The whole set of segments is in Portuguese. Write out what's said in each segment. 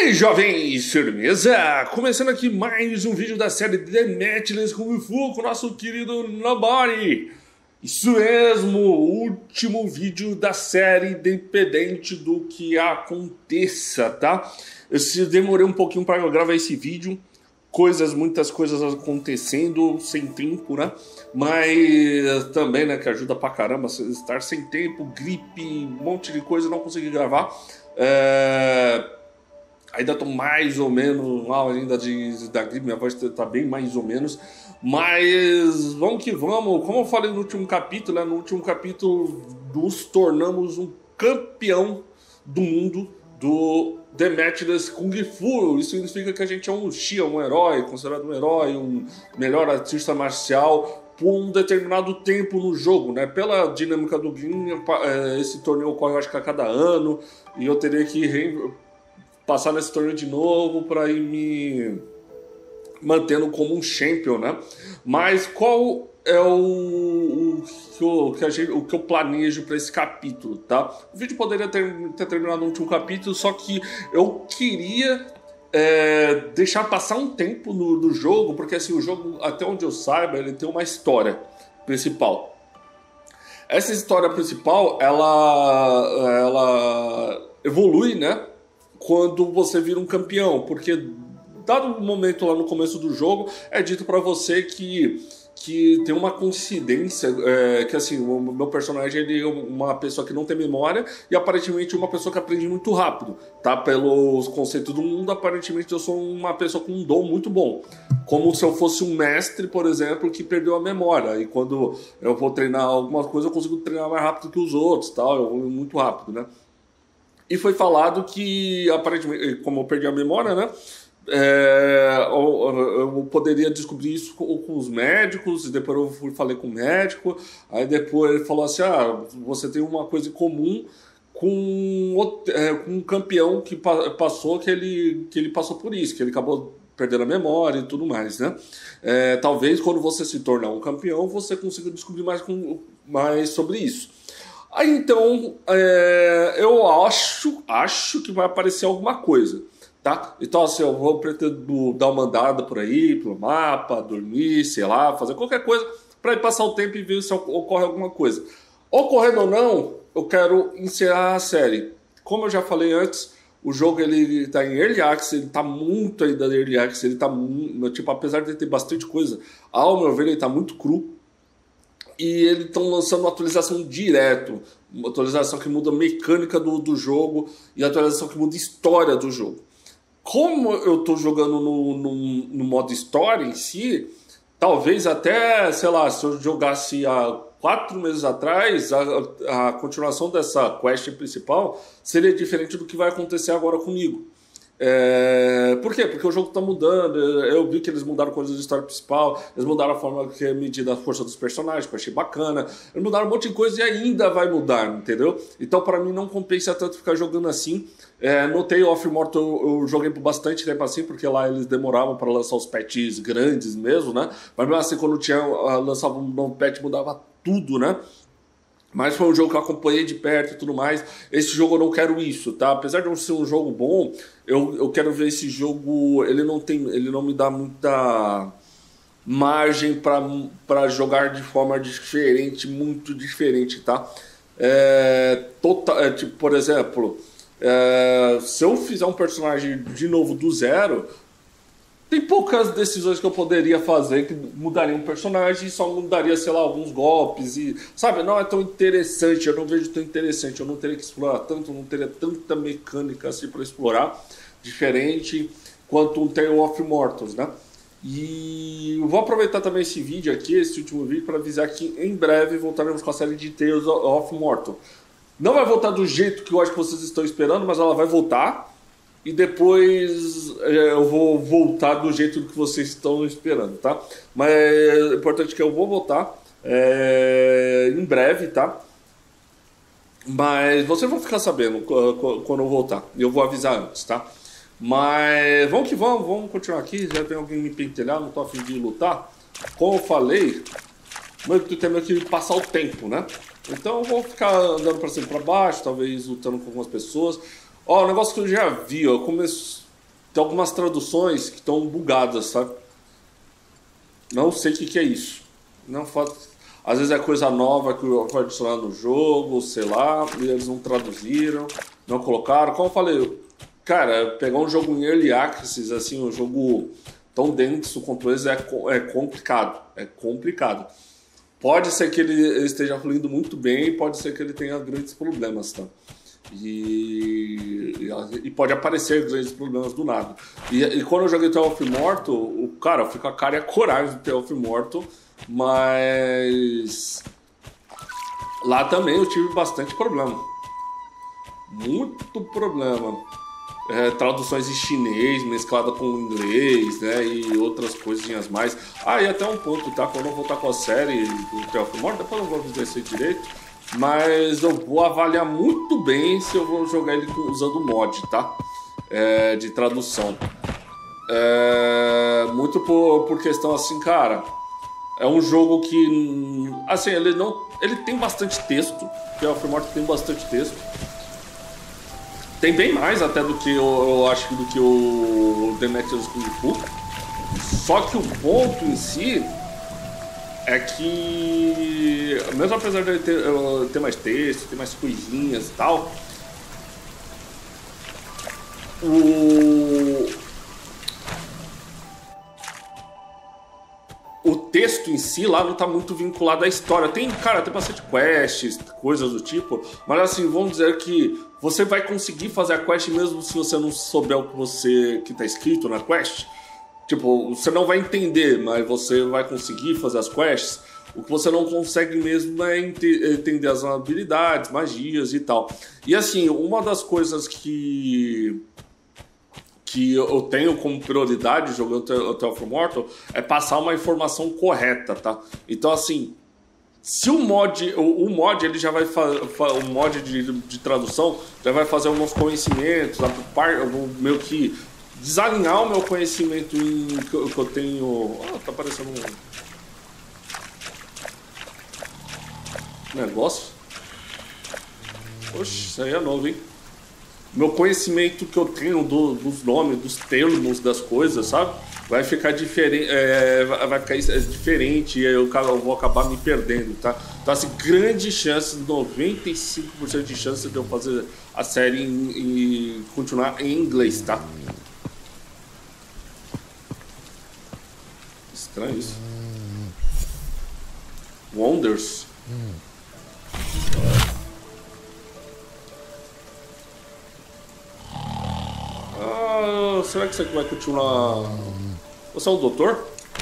aí, jovens, firmeza? Começando aqui mais um vídeo da série The Matchless Kung Fu com o nosso querido Nobody. Isso mesmo, o último vídeo da série, independente do que aconteça, tá? Eu demorei um pouquinho para gravar esse vídeo, muitas coisas acontecendo, sem tempo, né? Mas também, né, que ajuda pra caramba, estar sem tempo, gripe, um monte de coisa, não consegui gravar. Ainda tô mais ou menos mal ainda da gripe, minha voz tá bem mais ou menos. Mas vamos que vamos. Como eu falei no último capítulo, né? No último capítulo nos tornamos um campeão do mundo do The Matchless Kung Fu. Isso significa que a gente é um Xia, um herói, considerado um herói, um melhor artista marcial por um determinado tempo no jogo, né? Pela dinâmica do game, esse torneio ocorre, eu acho que a cada ano, e eu teria que passar nesse torneio de novo para ir me mantendo como um champion, né? Mas qual é o que eu planejo para esse capítulo, tá? O vídeo poderia ter terminado no último capítulo, só que eu queria deixar passar um tempo do jogo, porque assim, o jogo, até onde eu saiba, ele tem uma história principal. Essa história principal, ela evolui, né? Quando você vira um campeão, porque dado o momento lá no começo do jogo, é dito pra você que tem uma coincidência, que assim, o meu personagem ele é uma pessoa que não tem memória e aparentemente uma pessoa que aprende muito rápido, tá? Pelos conceitos do mundo, aparentemente eu sou uma pessoa com um dom muito bom, como se eu fosse um mestre, por exemplo, que perdeu a memória, e quando eu vou treinar alguma coisa eu consigo treinar mais rápido que os outros, tal, eu vou muito rápido, né? E foi falado que, aparentemente, como eu perdi a memória, né? Eu poderia descobrir isso com os médicos, e depois eu falei com o médico, aí depois ele falou assim, você tem uma coisa em comum com um campeão que passou, que ele passou por isso, que ele acabou perdendo a memória e tudo mais, né? Talvez quando você se tornar um campeão, você consiga descobrir mais sobre isso. Aí então, eu acho que vai aparecer alguma coisa, tá? Então assim, eu vou pretendo dar uma andada por aí, pelo mapa, dormir, sei lá, fazer qualquer coisa para ir passar o tempo e ver se ocorre alguma coisa. Ocorrendo ou não, eu quero encerrar a série. Como eu já falei antes, o jogo ele tá em Early Access, ele tá muito ainda em Early Access, ele tá tipo, apesar de ter bastante coisa, ao meu ver ele tá muito cru. E eles estão lançando uma atualização direto, uma atualização que muda a mecânica do jogo e a atualização que muda a história do jogo. Como eu estou jogando no modo história em si, talvez até, sei lá, se eu jogasse há 4 meses atrás, a continuação dessa quest principal seria diferente do que vai acontecer agora comigo. Por quê? Porque o jogo tá mudando. Eu vi que eles mudaram coisas da história principal, eles mudaram a forma que é medida a força dos personagens, que eu achei bacana. Eles mudaram um monte de coisa e ainda vai mudar, entendeu? Então pra mim não compensa tanto ficar jogando assim. No Tale of Mortal eu joguei por bastante tempo assim, porque lá eles demoravam para lançar os patches grandes mesmo, né? Mas mesmo assim, quando lançava um novo patch, mudava tudo, né? Mas foi um jogo que eu acompanhei de perto e tudo mais. Esse jogo eu não quero isso, tá? Apesar de não ser um jogo bom, eu quero ver esse jogo. Ele não me dá muita margem para jogar de forma diferente, muito diferente, tá? Tipo, por exemplo, se eu fizer um personagem de novo do zero, tem poucas decisões que eu poderia fazer que mudariam um personagem e só mudaria, sei lá, alguns golpes e, sabe, não é tão interessante, eu não vejo tão interessante, eu não teria que explorar tanto, não teria tanta mecânica assim para explorar, diferente quanto um Tale of Mortals, né? E eu vou aproveitar também esse vídeo aqui, esse último vídeo, para avisar que em breve voltaremos com a série de Tales of Mortal. Não vai voltar do jeito que eu acho que vocês estão esperando, mas ela vai voltar. E depois eu vou voltar do jeito que vocês estão esperando, tá? Mas é importante que eu vou voltar em breve, tá? Mas vocês vão ficar sabendo quando eu voltar. Eu vou avisar antes, tá? Mas vamos que vamos continuar aqui. Já tem alguém me pentelhar, não tô a fim de lutar. Como eu falei, eu tenho que passar o tempo, né? Então eu vou ficar andando pra cima e pra baixo, talvez lutando com algumas pessoas. Ó, o negócio que eu já vi, ó, tem algumas traduções que estão bugadas, sabe? Não sei o que é isso. Não faço... Às vezes é coisa nova que foi adicionada no jogo, sei lá, e eles não traduziram, não colocaram. Como eu falei, cara, pegar um jogo em Early Access, assim, um jogo tão denso quanto esse é complicado. É complicado. Pode ser que ele esteja fluindo muito bem, pode ser que ele tenha grandes problemas, tá? E pode aparecer grandes problemas do nada. E quando eu joguei Tale of Immortal, cara, eu fui com a cara e a coragem do Tale of Immortal, mas lá também eu tive bastante problema. Muito problema. Traduções em chinês, mesclada com inglês, né? E outras coisinhas mais. Ah, e até um ponto, tá? Quando eu voltar com a série do Tale of Immortal, depois eu vou dizer isso direito. Mas eu vou avaliar muito bem se eu vou jogar ele usando mod, tá? De tradução. Muito por questão assim, cara. É um jogo que, assim, ele tem bastante texto. Tale of Immortal tem bastante texto. Tem bem mais até do que eu acho do que o The Matches Kung Fu. Só que o ponto em si é que, mesmo apesar de ele ter mais texto, ter mais coisinhas e tal, o texto em si lá não tá muito vinculado à história. Tem bastante quests, coisas do tipo, mas assim, vamos dizer que você vai conseguir fazer a quest mesmo se você não souber o que tá escrito na quest. Tipo, você não vai entender, mas você vai conseguir fazer as quests. O que você não consegue mesmo é entender as habilidades, magias e tal. E assim, uma das coisas que eu tenho como prioridade jogando Tale of Immortal é passar uma informação correta, tá? Então assim, se o mod ele já vai o mod de tradução já vai fazer alguns conhecimentos, meio que desalinhar o meu conhecimento que eu tenho. Tá aparecendo um negócio. Oxe, isso aí é novo, hein? Meu conhecimento que eu tenho dos nomes, dos termos das coisas, sabe? Vai ficar diferente, vai ficar diferente e eu vou acabar me perdendo, tá? Então, assim, grande chance, 95% de chance de eu fazer a série e continuar em inglês, tá? Estranho isso. Wonders. Será que você vai continuar? Você é um doutor?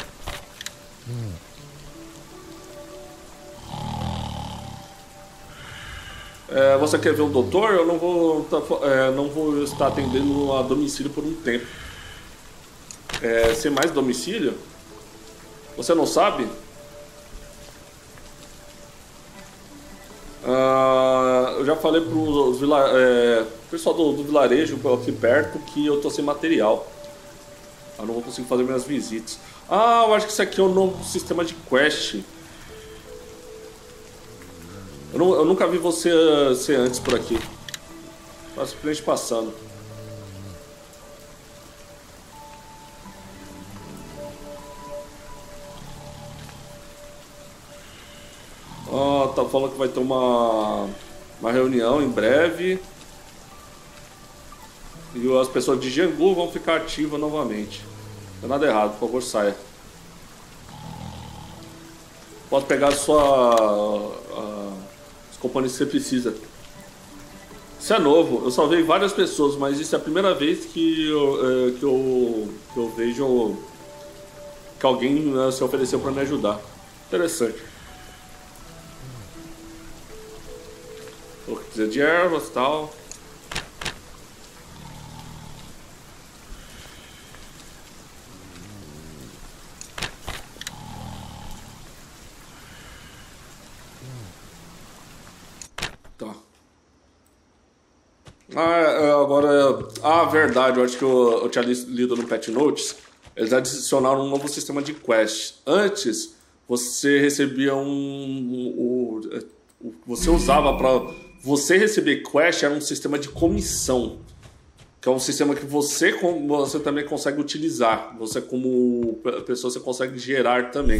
Você quer ver um doutor? Eu não vou estar atendendo a domicílio por um tempo. Sem mais domicílio? Você não sabe? Eu já falei pro pessoal do vilarejo aqui perto que eu tô sem material. Eu não vou conseguir fazer minhas visitas. Eu acho que isso aqui é um novo sistema de quest. Eu nunca vi você antes por aqui. Tá simplesmente passando. Tá falando que vai ter uma reunião em breve. E as pessoas de Jianghu vão ficar ativas novamente. Não tem nada errado, por favor, saia. Pode pegar as componentes que você precisa. Isso é novo, eu salvei várias pessoas, mas isso é a primeira vez que eu vejo que alguém se ofereceu para me ajudar. Interessante. Vou precisar de ervas e tal. Tá. Verdade, eu acho que eu tinha lido no Patch Notes. Eles adicionaram um novo sistema de quest. Antes, você recebia você usava para você receber quest, era um sistema de comissão. que é um sistema que você também consegue utilizar. Você, como pessoa, você consegue gerar também.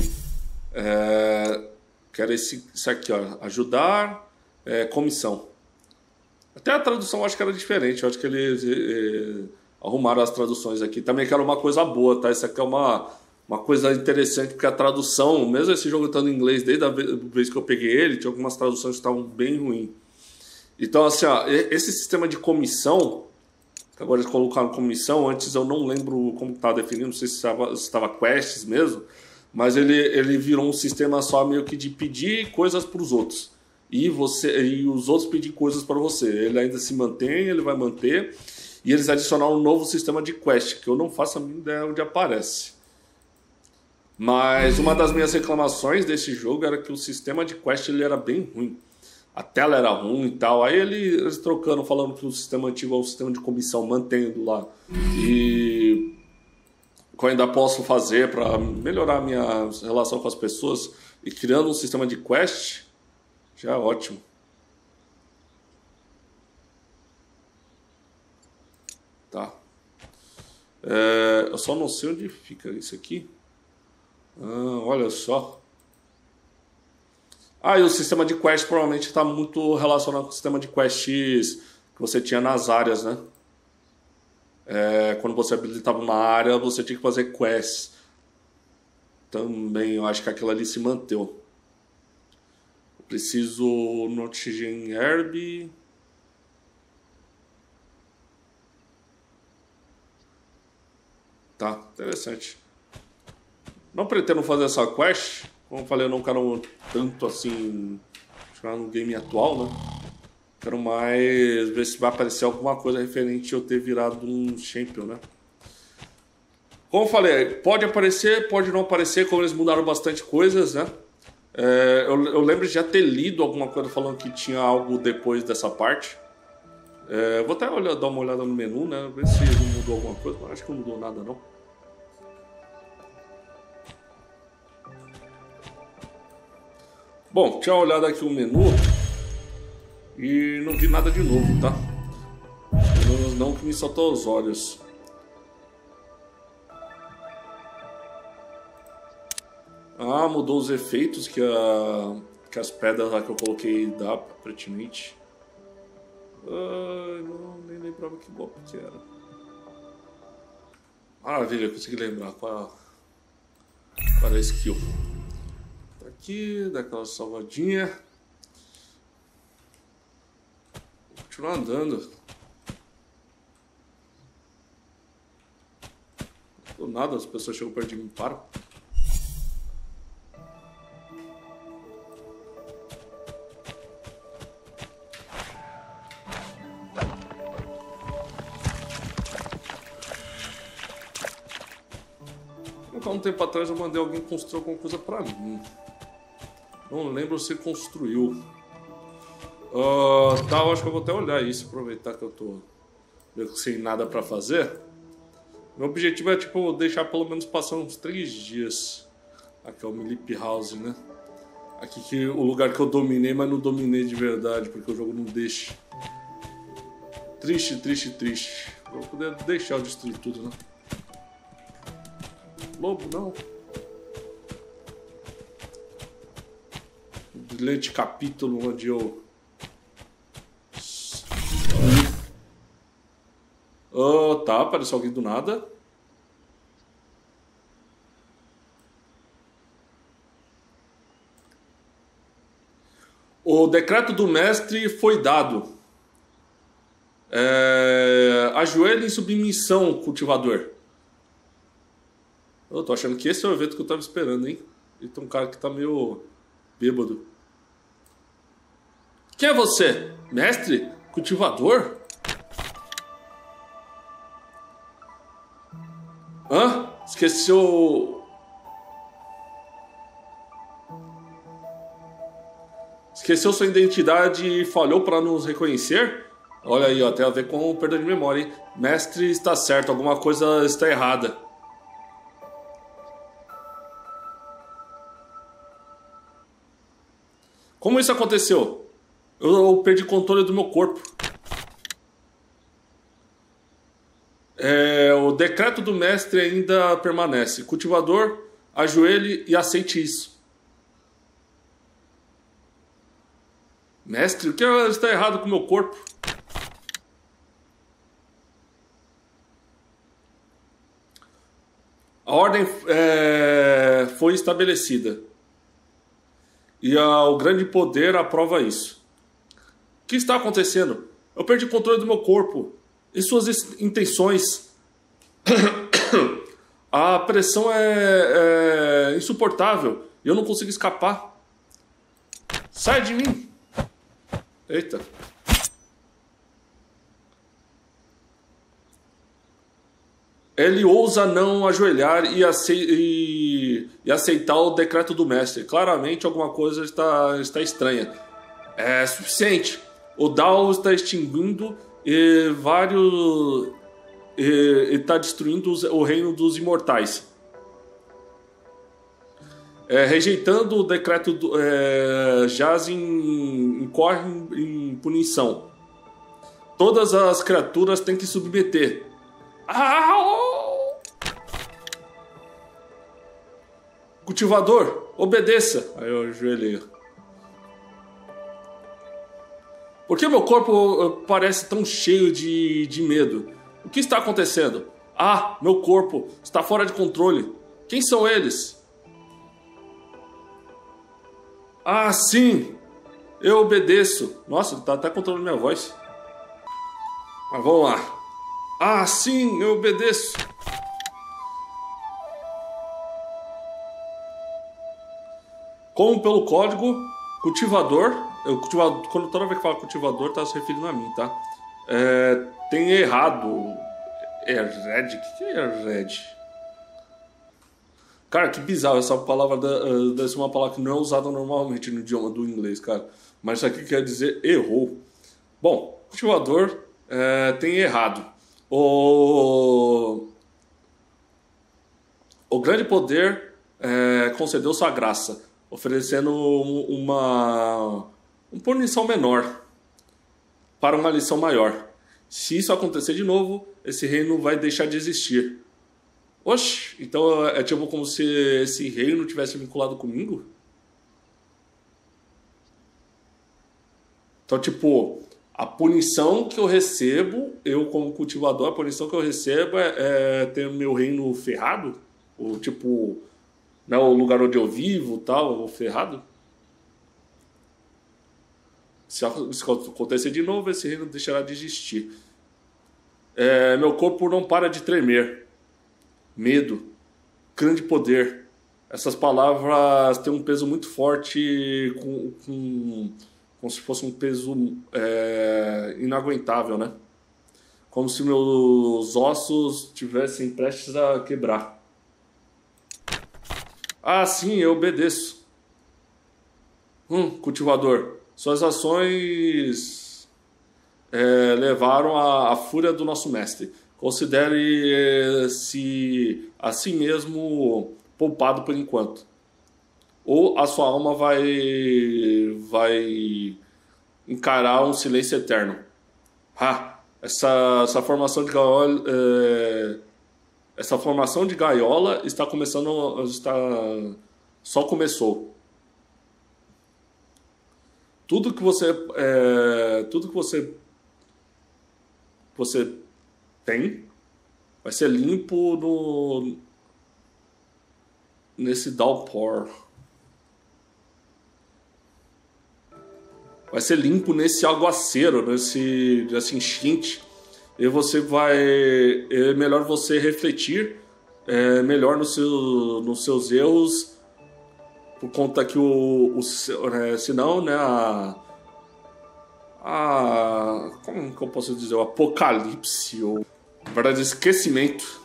Que era isso aqui, ó, ajudar, comissão. Até a tradução eu acho que era diferente. Eu acho que eles arrumaram as traduções aqui. Também que era uma coisa boa, tá? Isso aqui é uma coisa interessante, porque a tradução, mesmo esse jogo estando em inglês, desde a vez que eu peguei ele, tinha algumas traduções que estavam bem ruins. Então, assim, ó, esse sistema de comissão, que agora eles colocaram comissão, antes eu não lembro como estava definido, não sei se estava quests mesmo, mas ele virou um sistema só meio que de pedir coisas para os outros. E os outros pedir coisas para você. Ele ainda se mantém, ele vai manter. E eles adicionaram um novo sistema de quest, que eu não faço a mínima ideia onde aparece. Mas uma das minhas reclamações desse jogo era que o sistema de quest ele era bem ruim. A tela era ruim e tal. Aí eles trocando, falando que o sistema antigo é um sistema de comissão, mantendo lá. E que eu ainda posso fazer para melhorar a minha relação com as pessoas e criando um sistema de quest, já é ótimo. Tá. Eu só não sei onde fica isso aqui. Olha só. E o sistema de quest provavelmente está muito relacionado com o sistema de quests que você tinha nas áreas, né? Quando você habilitava uma área, você tinha que fazer quests. Também, eu acho que aquilo ali se manteve. Eu preciso Nottingham Herb. Tá, interessante. Não pretendo fazer essa quest. Como eu falei, eu não quero tanto assim chegar no game atual, né? Quero mais ver se vai aparecer alguma coisa referente a eu ter virado um champion, né? Como eu falei, pode aparecer, pode não aparecer, como eles mudaram bastante coisas, né? Eu lembro de já ter lido alguma coisa falando que tinha algo depois dessa parte. Vou até dar uma olhada no menu, né? Ver se mudou alguma coisa, mas acho que não mudou nada, não. Bom, tinha olhado aqui o menu e não vi nada de novo, tá? Pelo menos não que me saltou aos olhos. Mudou os efeitos que as pedras lá que eu coloquei dá, aparentemente. Não, nem lembrava que golpe que era. Maravilha, consegui lembrar qual era a skill. Tá aqui, dá aquela salvadinha. Vou continuar andando. Do nada as pessoas chegam perto de mim e param. Há um tempo atrás eu mandei alguém construir alguma coisa pra mim. Não lembro se construiu. Tá, eu acho que eu vou até olhar isso, aproveitar que eu tô meio que sem nada pra fazer. Meu objetivo é, tipo, deixar pelo menos passar uns 3 dias. Aqui é o Milip House, né? Aqui que o lugar que eu dominei, mas não dominei de verdade, porque o jogo não deixa. Triste, triste, triste. Eu vou poder deixar eu destruir tudo, né? Lobo, não. Brilhante capítulo onde eu... tá, apareceu alguém do nada. O decreto do mestre foi dado. Ajoelhe em submissão, cultivador. Eu tô achando que esse é o evento que eu tava esperando, hein? E tem um cara que tá meio bêbado. Quem é você? Mestre? Cultivador? Esqueceu... Esqueceu sua identidade e falhou para nos reconhecer? Olha aí, ó, tem a ver com perda de memória, hein? Mestre está certo, alguma coisa está errada. Como isso aconteceu? Eu perdi controle do meu corpo. O decreto do mestre ainda permanece. Cultivador, ajoelhe e aceite isso. Mestre, o que está errado com o meu corpo? A ordem foi estabelecida. E o grande poder aprova isso. O que está acontecendo? Eu perdi o controle do meu corpo e suas intenções. A pressão é insuportável e eu não consigo escapar. Sai de mim! Eita. Ele ousa não ajoelhar e aceitar o decreto do mestre. Claramente alguma coisa está estranha. É suficiente. O Dao está extinguindo e está destruindo o reino dos imortais. Rejeitando o decreto jaz incorre em punição. Todas as criaturas têm que submeter. Cultivador, obedeça. Aí eu ajoelhei. Por que meu corpo parece tão cheio de medo? O que está acontecendo? Meu corpo está fora de controle. Quem são eles? Sim. Eu obedeço. Nossa, ele está até controlando minha voz. Mas vamos lá. Sim, eu obedeço. Como pelo código, cultivador... quando toda vez que fala cultivador, tá se referindo a mim, tá? Tem errado. Red? O que é red? Cara, que bizarro. Essa palavra deve ser uma palavra que não é usada normalmente no idioma do inglês, cara. Mas isso aqui quer dizer errou. Bom, cultivador tem errado. O grande poder concedeu sua graça, oferecendo uma punição menor para uma lição maior. Se isso acontecer de novo, esse reino vai deixar de existir. Oxe, então é tipo como se esse reino tivesse vinculado comigo? Então, tipo, a punição que eu recebo, eu como cultivador, a punição que eu recebo é ter meu reino ferrado? Ou tipo, né, o lugar onde eu vivo, tal, ferrado? Se acontecer de novo, esse reino deixará de existir. Meu corpo não para de tremer. Medo, grande poder. Essas palavras têm um peso muito forte, como se fosse um peso inaguentável, né? Como se meus ossos estivessem prestes a quebrar. Sim, eu obedeço. Cultivador, suas ações levaram à fúria do nosso mestre. Considere-se a si mesmo poupado por enquanto. Ou a sua alma vai encarar um silêncio eterno. Essa formação de gaiola, está começando, só começou. Tudo que você tem vai ser limpo nesse downpour. Vai ser limpo nesse aguaceiro, nessa enchente. E você é melhor você refletir melhor nos seus erros, por conta que senão, né, como que eu posso dizer, o apocalipse, ou na verdade esquecimento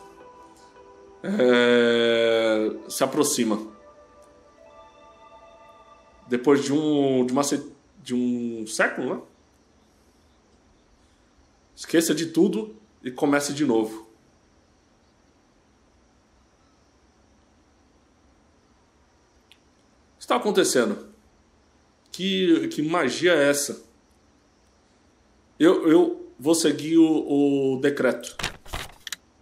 se aproxima. Depois de um século, né? Esqueça de tudo e comece de novo. O que está acontecendo? Que magia é essa? Eu vou seguir o decreto.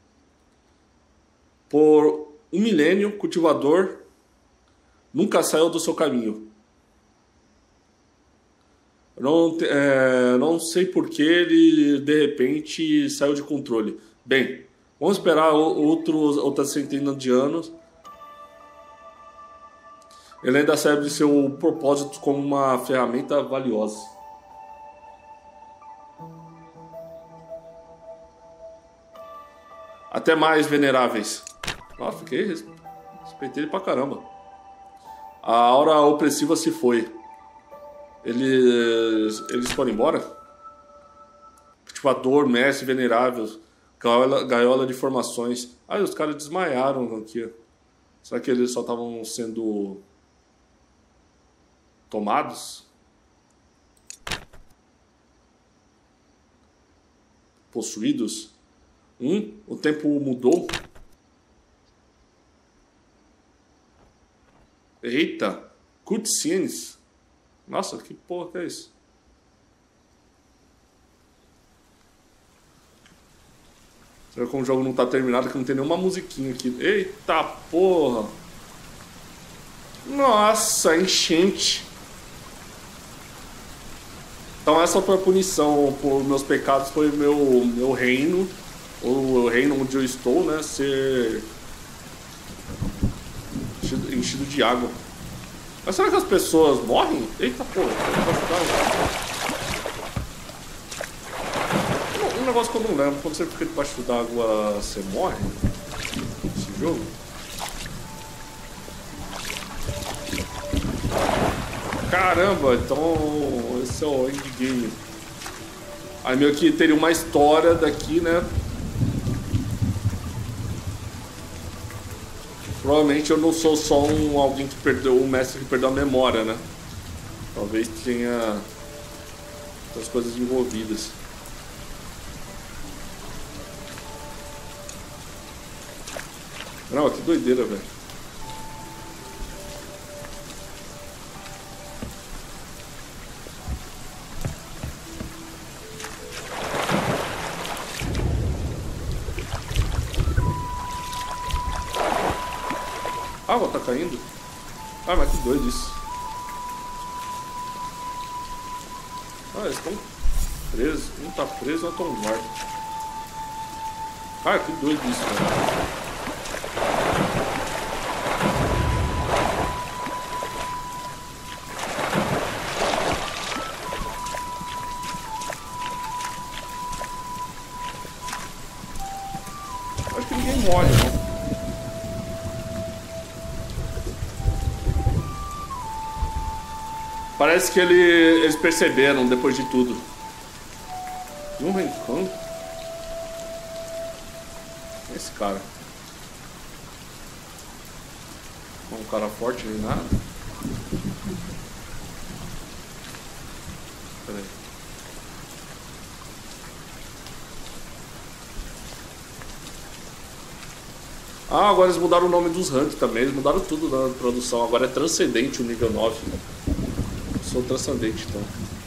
Por um milênio, cultivador nunca saiu do seu caminho. Não sei por que ele de repente saiu de controle. Bem, vamos esperar outras centenas de anos. Ele ainda serve de seu propósito como uma ferramenta valiosa. Até mais, veneráveis. Nossa, respeitei ele pra caramba. A aura opressiva se foi. Eles foram embora? Cultivador, mestre, venerável, gaiola de formações. Ah, os caras desmaiaram aqui. Será que eles só estavam sendo tomados? Possuídos? O tempo mudou? Eita! Cutscenes! Nossa, que porra que é isso? Será que o jogo não tá terminado, que não tem nenhuma musiquinha aqui? Eita porra! Nossa, enchente! Então essa foi a punição por meus pecados, foi meu reino, o reino onde eu estou, né, ser enchido de água. Mas será que as pessoas morrem? Eita porra, um negócio que eu não lembro, quando você fica debaixo d'água, você morre? Nesse jogo? Caramba, então esse é o endgame. Aí meio que teria uma história daqui, né? Provavelmente eu não sou só alguém que perdeu, um mestre que perdeu a memória, né? Talvez tenha outras coisas envolvidas. Não, que doideira, velho. A água tá caindo? Ah, mas que doido isso. Ah, eles estão presos. Um tá preso, outro tá morto. Ah, que doido isso, velho. Acho que ninguém morre, não. Parece que eles perceberam depois de tudo. E um reencontro? Esse cara. Um cara forte nem nada. Pera aí. Ah, agora eles mudaram o nome dos ranks também. Eles mudaram tudo na produção. Agora é transcendente o nível 9. Sou transcendente, então.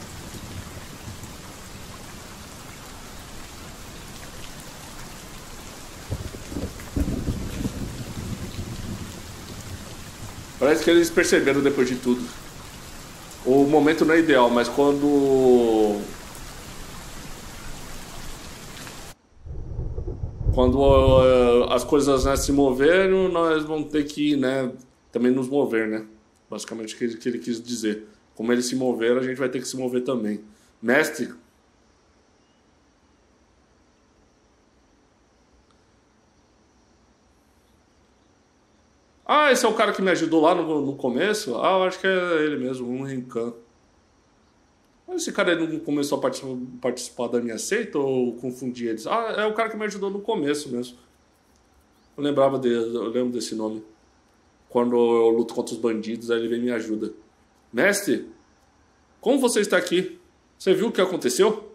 Parece que eles perceberam depois de tudo. O momento não é ideal, mas quando as coisas, né, se moveram, nós vamos ter que, né, também nos mover, né? Basicamente o que ele quis dizer. Como eles se moveram, a gente vai ter que se mover também. Mestre. Ah, esse é o cara que me ajudou lá no começo? Ah, eu acho que é ele mesmo, um Renkan. Mas esse cara não começou a participar da minha seita ou confundi eles? Ah, é o cara que me ajudou no começo mesmo. Eu lembro desse nome. Quando eu luto contra os bandidos, aí ele vem e me ajuda. Mestre, como você está aqui? Você viu o que aconteceu?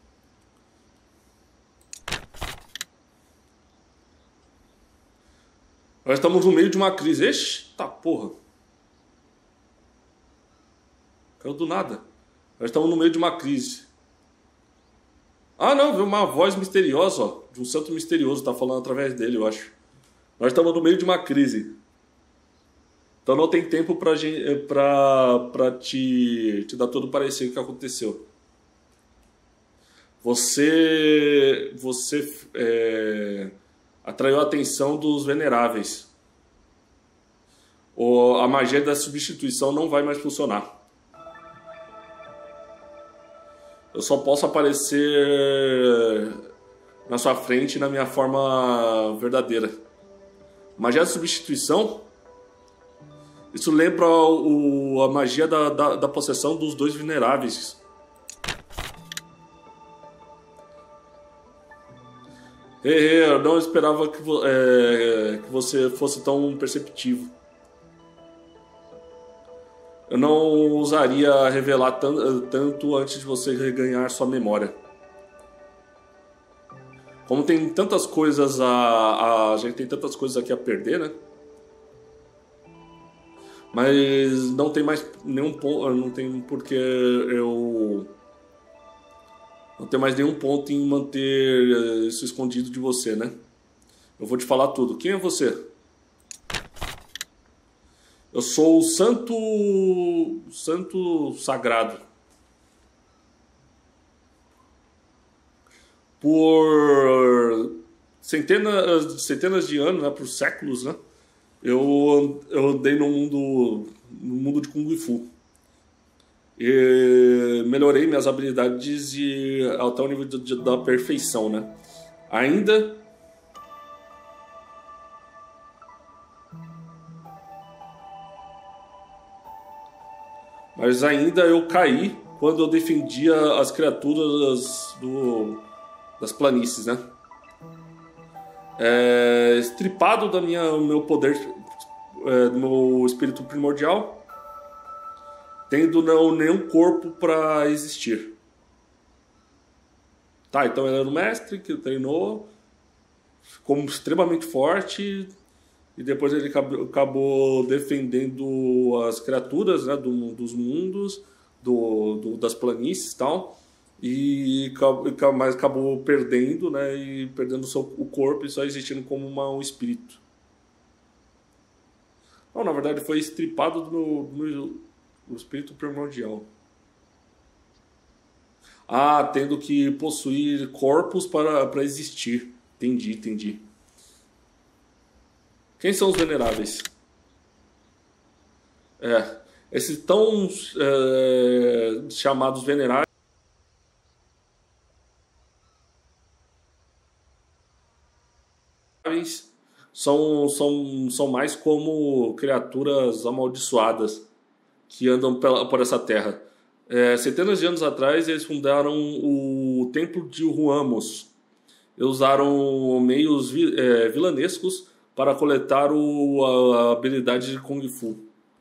Nós estamos no meio de uma crise. Eita porra. Caiu do nada. Nós estamos no meio de uma crise. Ah, não, veio uma voz misteriosa, ó. De um santo misterioso. Tá falando através dele, eu acho. Nós estamos no meio de uma crise. Então não tem tempo para te dar todo o parecer que aconteceu. Você atraiu a atenção dos veneráveis. A magia da substituição não vai mais funcionar. Eu só posso aparecer na sua frente na minha forma verdadeira. Magia da substituição? Isso lembra a magia da possessão dos dois veneráveis. Eu não esperava que você fosse tão perceptivo. Eu não ousaria revelar tanto antes de você reganhar sua memória. Como tem tantas coisas a gente tem tantas coisas aqui a perder, né? Mas não tem mais nenhum ponto, não tem porque eu não tenho mais nenhum ponto em manter isso escondido de você, né? Eu vou te falar tudo. Quem é você? Eu sou o santo sagrado. Por centenas de anos, né, por séculos, né? Eu andei no mundo de Kung Fu. E melhorei minhas habilidades até o nível da perfeição, né? Ainda Mas ainda eu caí quando eu defendia as criaturas das planícies, né? Estripado do meu poder, do meu espírito primordial, tendo nenhum corpo para existir. Tá, então ele era um mestre que treinou, ficou extremamente forte, e depois ele acabou defendendo as criaturas, né, dos mundos, das planícies e tal, mas acabou perdendo, né, e perdendo o corpo e só existindo como um espírito. Não, na verdade foi estripado do meu espírito primordial. Tendo que possuir corpos para existir. Entendi. Quem são os veneráveis? Esses tão chamados veneráveis são mais como criaturas amaldiçoadas que andam por essa terra. Centenas de anos atrás eles fundaram o Templo de Ruamos. Eles usaram meios vilanescos para coletar a habilidade de Kung Fu.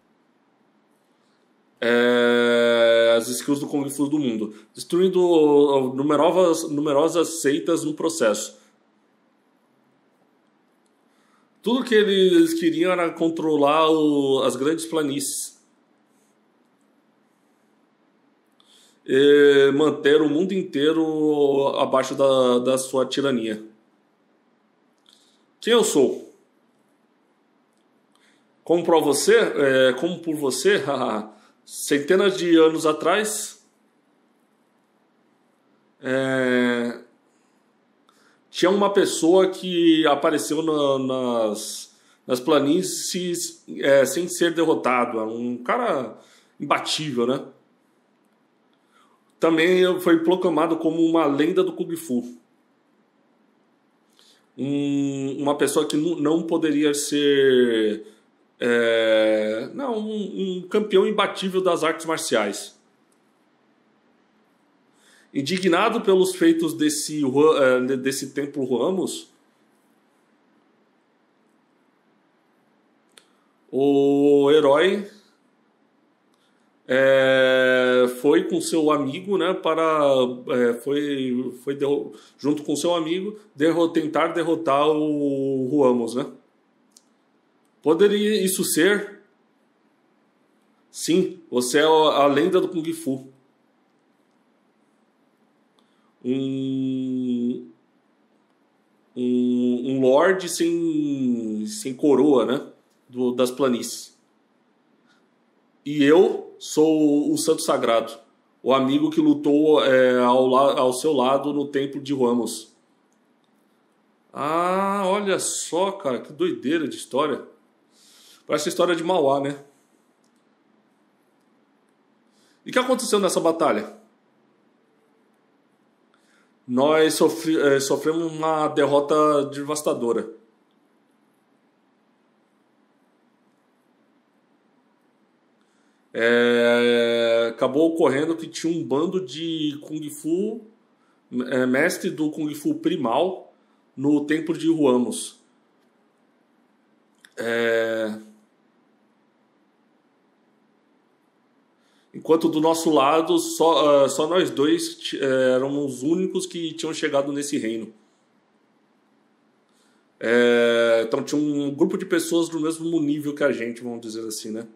As skills do Kung Fu do mundo, destruindo numerosas seitas no processo. Tudo que eles queriam era controlar as grandes planícies e manter o mundo inteiro abaixo da sua tirania. Quem eu sou? Como por você, centenas de anos atrás, tinha uma pessoa que apareceu nas planícies sem ser derrotado. Um cara imbatível, né? Também foi proclamado como uma lenda do Kung Fu. Uma pessoa que não poderia ser... um campeão imbatível das artes marciais. Indignado pelos feitos desse templo Ruamos, o herói foi com seu amigo, né, junto com seu amigo tentar derrotar o Ruamos, né? Poderia isso ser? Sim, você é a lenda do Kung Fu. Um um lorde sem coroa, né? Das planícies. E eu sou o Santo Sagrado, o amigo que lutou ao seu lado no templo de Huamos. Ah, olha só, cara, que doideira de história. Parece a história de Mauá, né? E o que aconteceu nessa batalha? Nós sofremos uma derrota devastadora. Acabou ocorrendo que tinha um bando de Kung Fu, mestre do Kung Fu primal, no templo de Huamos. Enquanto do nosso lado, só nós dois éramos os únicos que tinham chegado nesse reino. Então tinha um grupo de pessoas do mesmo nível que a gente, vamos dizer assim, né?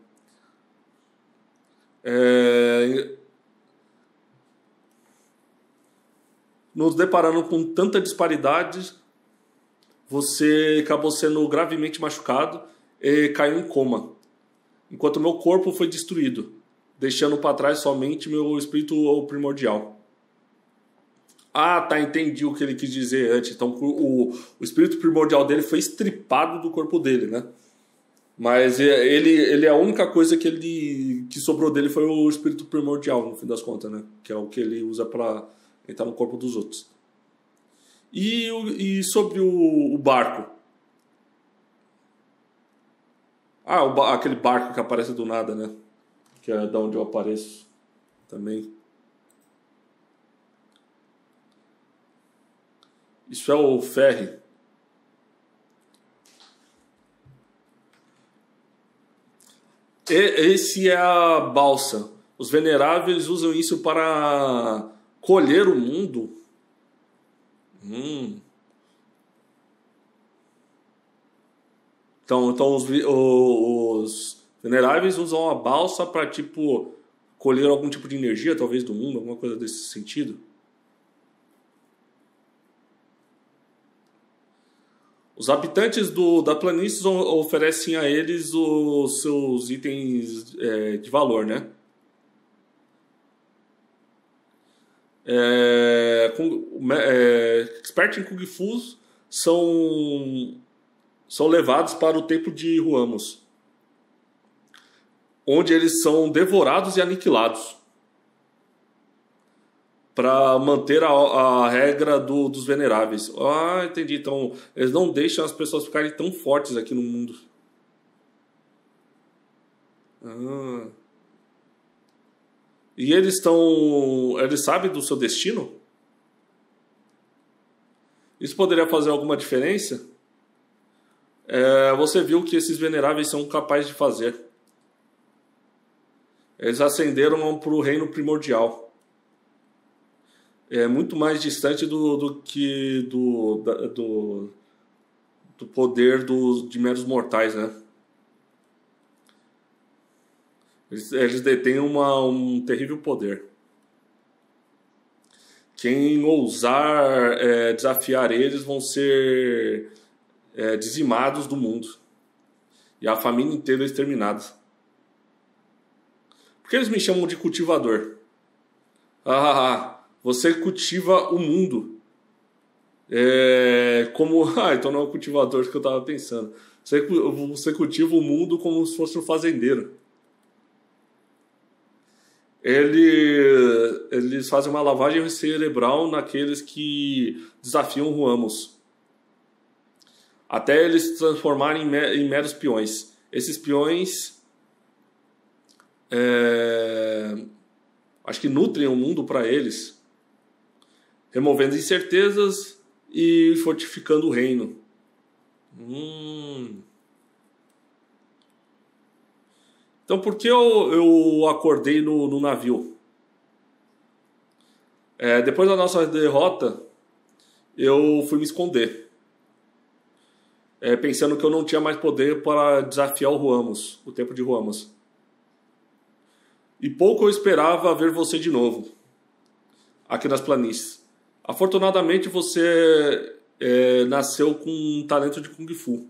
Nos deparando com tanta disparidade, você acabou sendo gravemente machucado e caiu em coma, enquanto meu corpo foi destruído, deixando para trás somente meu espírito primordial. Ah, tá, entendi o que ele quis dizer antes. Então o espírito primordial dele foi estripado do corpo dele, né? Mas ele a única coisa que sobrou dele foi o espírito primordial, no fim das contas, né? Que é o que ele usa para entrar no corpo dos outros. E sobre o barco? Ah, aquele barco que aparece do nada, né? Que é da onde eu apareço também. Isso é o ferry. Esse é a balsa. Os veneráveis usam isso para colher o mundo. Então os veneráveis usam a balsa para tipo colher algum tipo de energia, talvez do mundo, alguma coisa desse sentido. Os habitantes da planície oferecem a eles os seus itens de valor, né? Expertos em Kung Fu são levados para o templo de Huamos, onde eles são devorados e aniquilados para manter a regra dos veneráveis. Ah, entendi. Então, eles não deixam as pessoas ficarem tão fortes aqui no mundo. E eles sabem do seu destino? Isso poderia fazer alguma diferença? Você viu que esses veneráveis são capazes de fazer. Eles ascenderam para o reino primordial. É muito mais distante do poder de meros mortais, né? Eles detêm um terrível poder. Quem ousar desafiar eles vão ser dizimados do mundo. E a família inteira exterminada. Por que eles me chamam de cultivador? Você cultiva o mundo. Então não é o cultivador que eu estava pensando. Você cultiva o mundo como se fosse um fazendeiro. Eles fazem uma lavagem cerebral naqueles que desafiam Huamos, até eles se transformarem em meros peões. Esses peões acho que nutrem o mundo para eles, removendo incertezas e fortificando o reino. Então por que eu acordei no navio? Depois da nossa derrota, eu fui me esconder, pensando que eu não tinha mais poder para desafiar o templo de Huamos. E pouco eu esperava ver você de novo aqui nas planícies. Afortunadamente você nasceu com um talento de Kung Fu.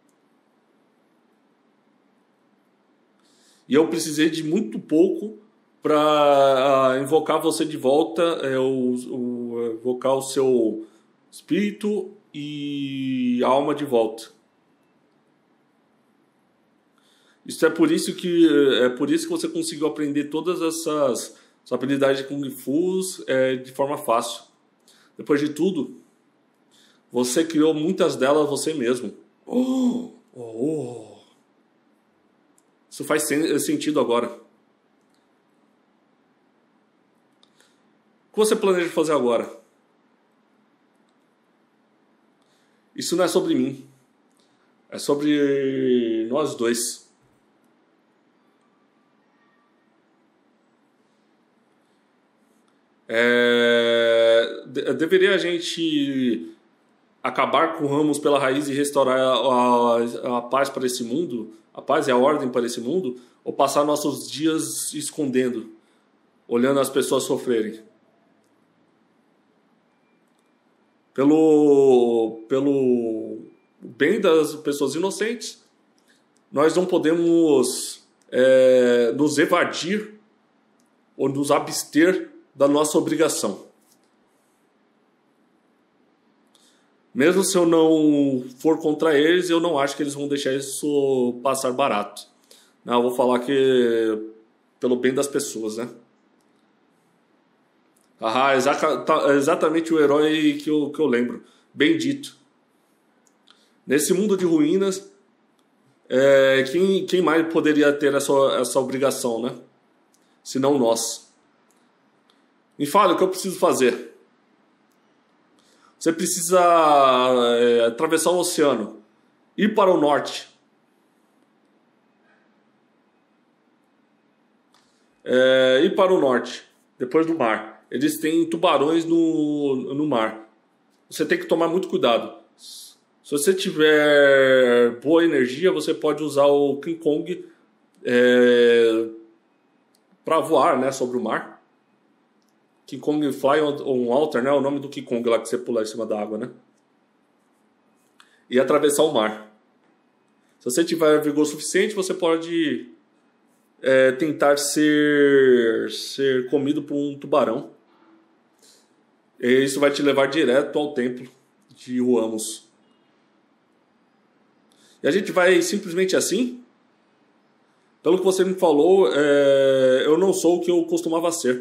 E eu precisei de muito pouco para invocar você de volta, invocar o seu espírito e alma de volta. Isso é por isso que você conseguiu aprender todas essas habilidades de Kung Fu de forma fácil. Depois de tudo, você criou muitas delas você mesmo. Isso faz sentido agora. O que você planeja fazer agora? Isso não é sobre mim. É sobre nós dois. Deveria a gente acabar com Ramos pela raiz e restaurar a paz para esse mundo, a paz e a ordem para esse mundo, ou passar nossos dias escondendo, olhando as pessoas sofrerem? Pelo bem das pessoas inocentes, nós não podemos nos evadir ou nos abster da nossa obrigação. Mesmo se eu não for contra eles, eu não acho que eles vão deixar isso passar barato. Não, eu vou falar que pelo bem das pessoas, né? Exatamente o herói que eu lembro. Bem dito. Nesse mundo de ruínas, quem mais poderia ter essa obrigação, né? Se não nós. Me fale o que eu preciso fazer. Você precisa atravessar o oceano, ir para o norte. Ir para o norte, depois do mar. Eles têm tubarões no mar. Você tem que tomar muito cuidado. Se você tiver boa energia, você pode usar o King Kong para voar, né, sobre o mar. King Kong Fly on Water, né? O nome do King Kong lá que você pula em cima da água, né? E atravessar o mar. Se você tiver vigor suficiente, você pode tentar ser comido por um tubarão. E isso vai te levar direto ao templo de Ruamos. E a gente vai simplesmente assim? Pelo que você me falou, eu não sou o que eu costumava ser.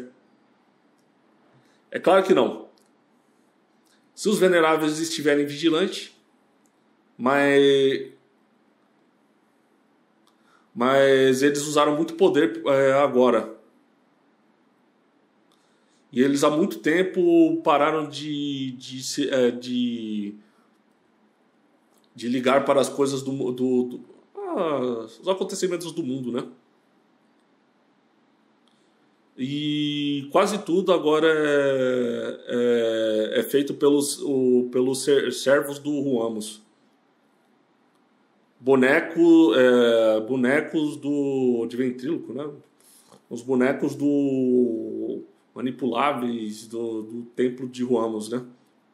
É claro que não. Se os veneráveis estiverem vigilantes, mas eles usaram muito poder agora. E eles há muito tempo pararam de ligar para as coisas os acontecimentos do mundo, né? E quase tudo agora é feito pelos servos do Ruamos. Bonecos de ventríloco, né? Os bonecos manipuláveis do templo de Ruamos, né?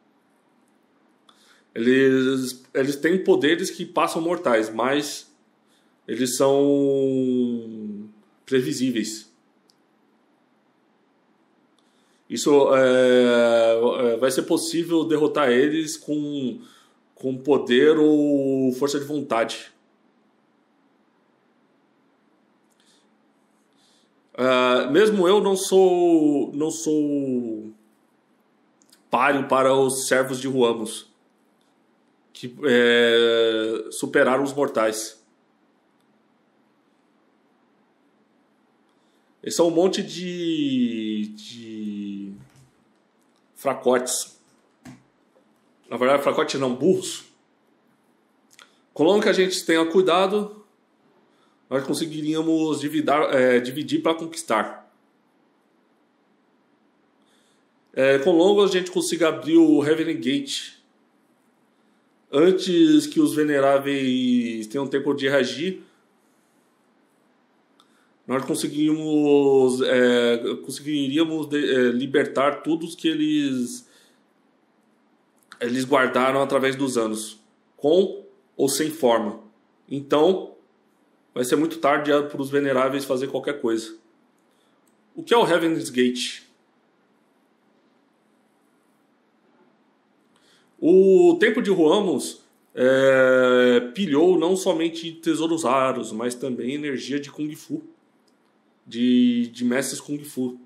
Eles têm poderes que passam mortais, mas eles são previsíveis. Isso vai ser possível derrotar eles com poder ou força de vontade. Mesmo eu não sou páreo para os servos de Ruamos, que superaram os mortais. Eles são um monte de fracotes. Na verdade, fracotes não, burros. Contanto que a gente tenha cuidado, nós conseguiríamos dividir para conquistar. Com longo a gente consiga abrir o Heaven Gate antes que os veneráveis tenham tempo de reagir. Nós conseguiríamos libertar todos que eles eles guardaram através dos anos, com ou sem forma. Então, vai ser muito tarde para os veneráveis fazer qualquer coisa. O que é o Heaven's Gate? O Templo de Ruamos pilhou não somente tesouros raros, mas também energia de Kung Fu, de mestres Kung Fu.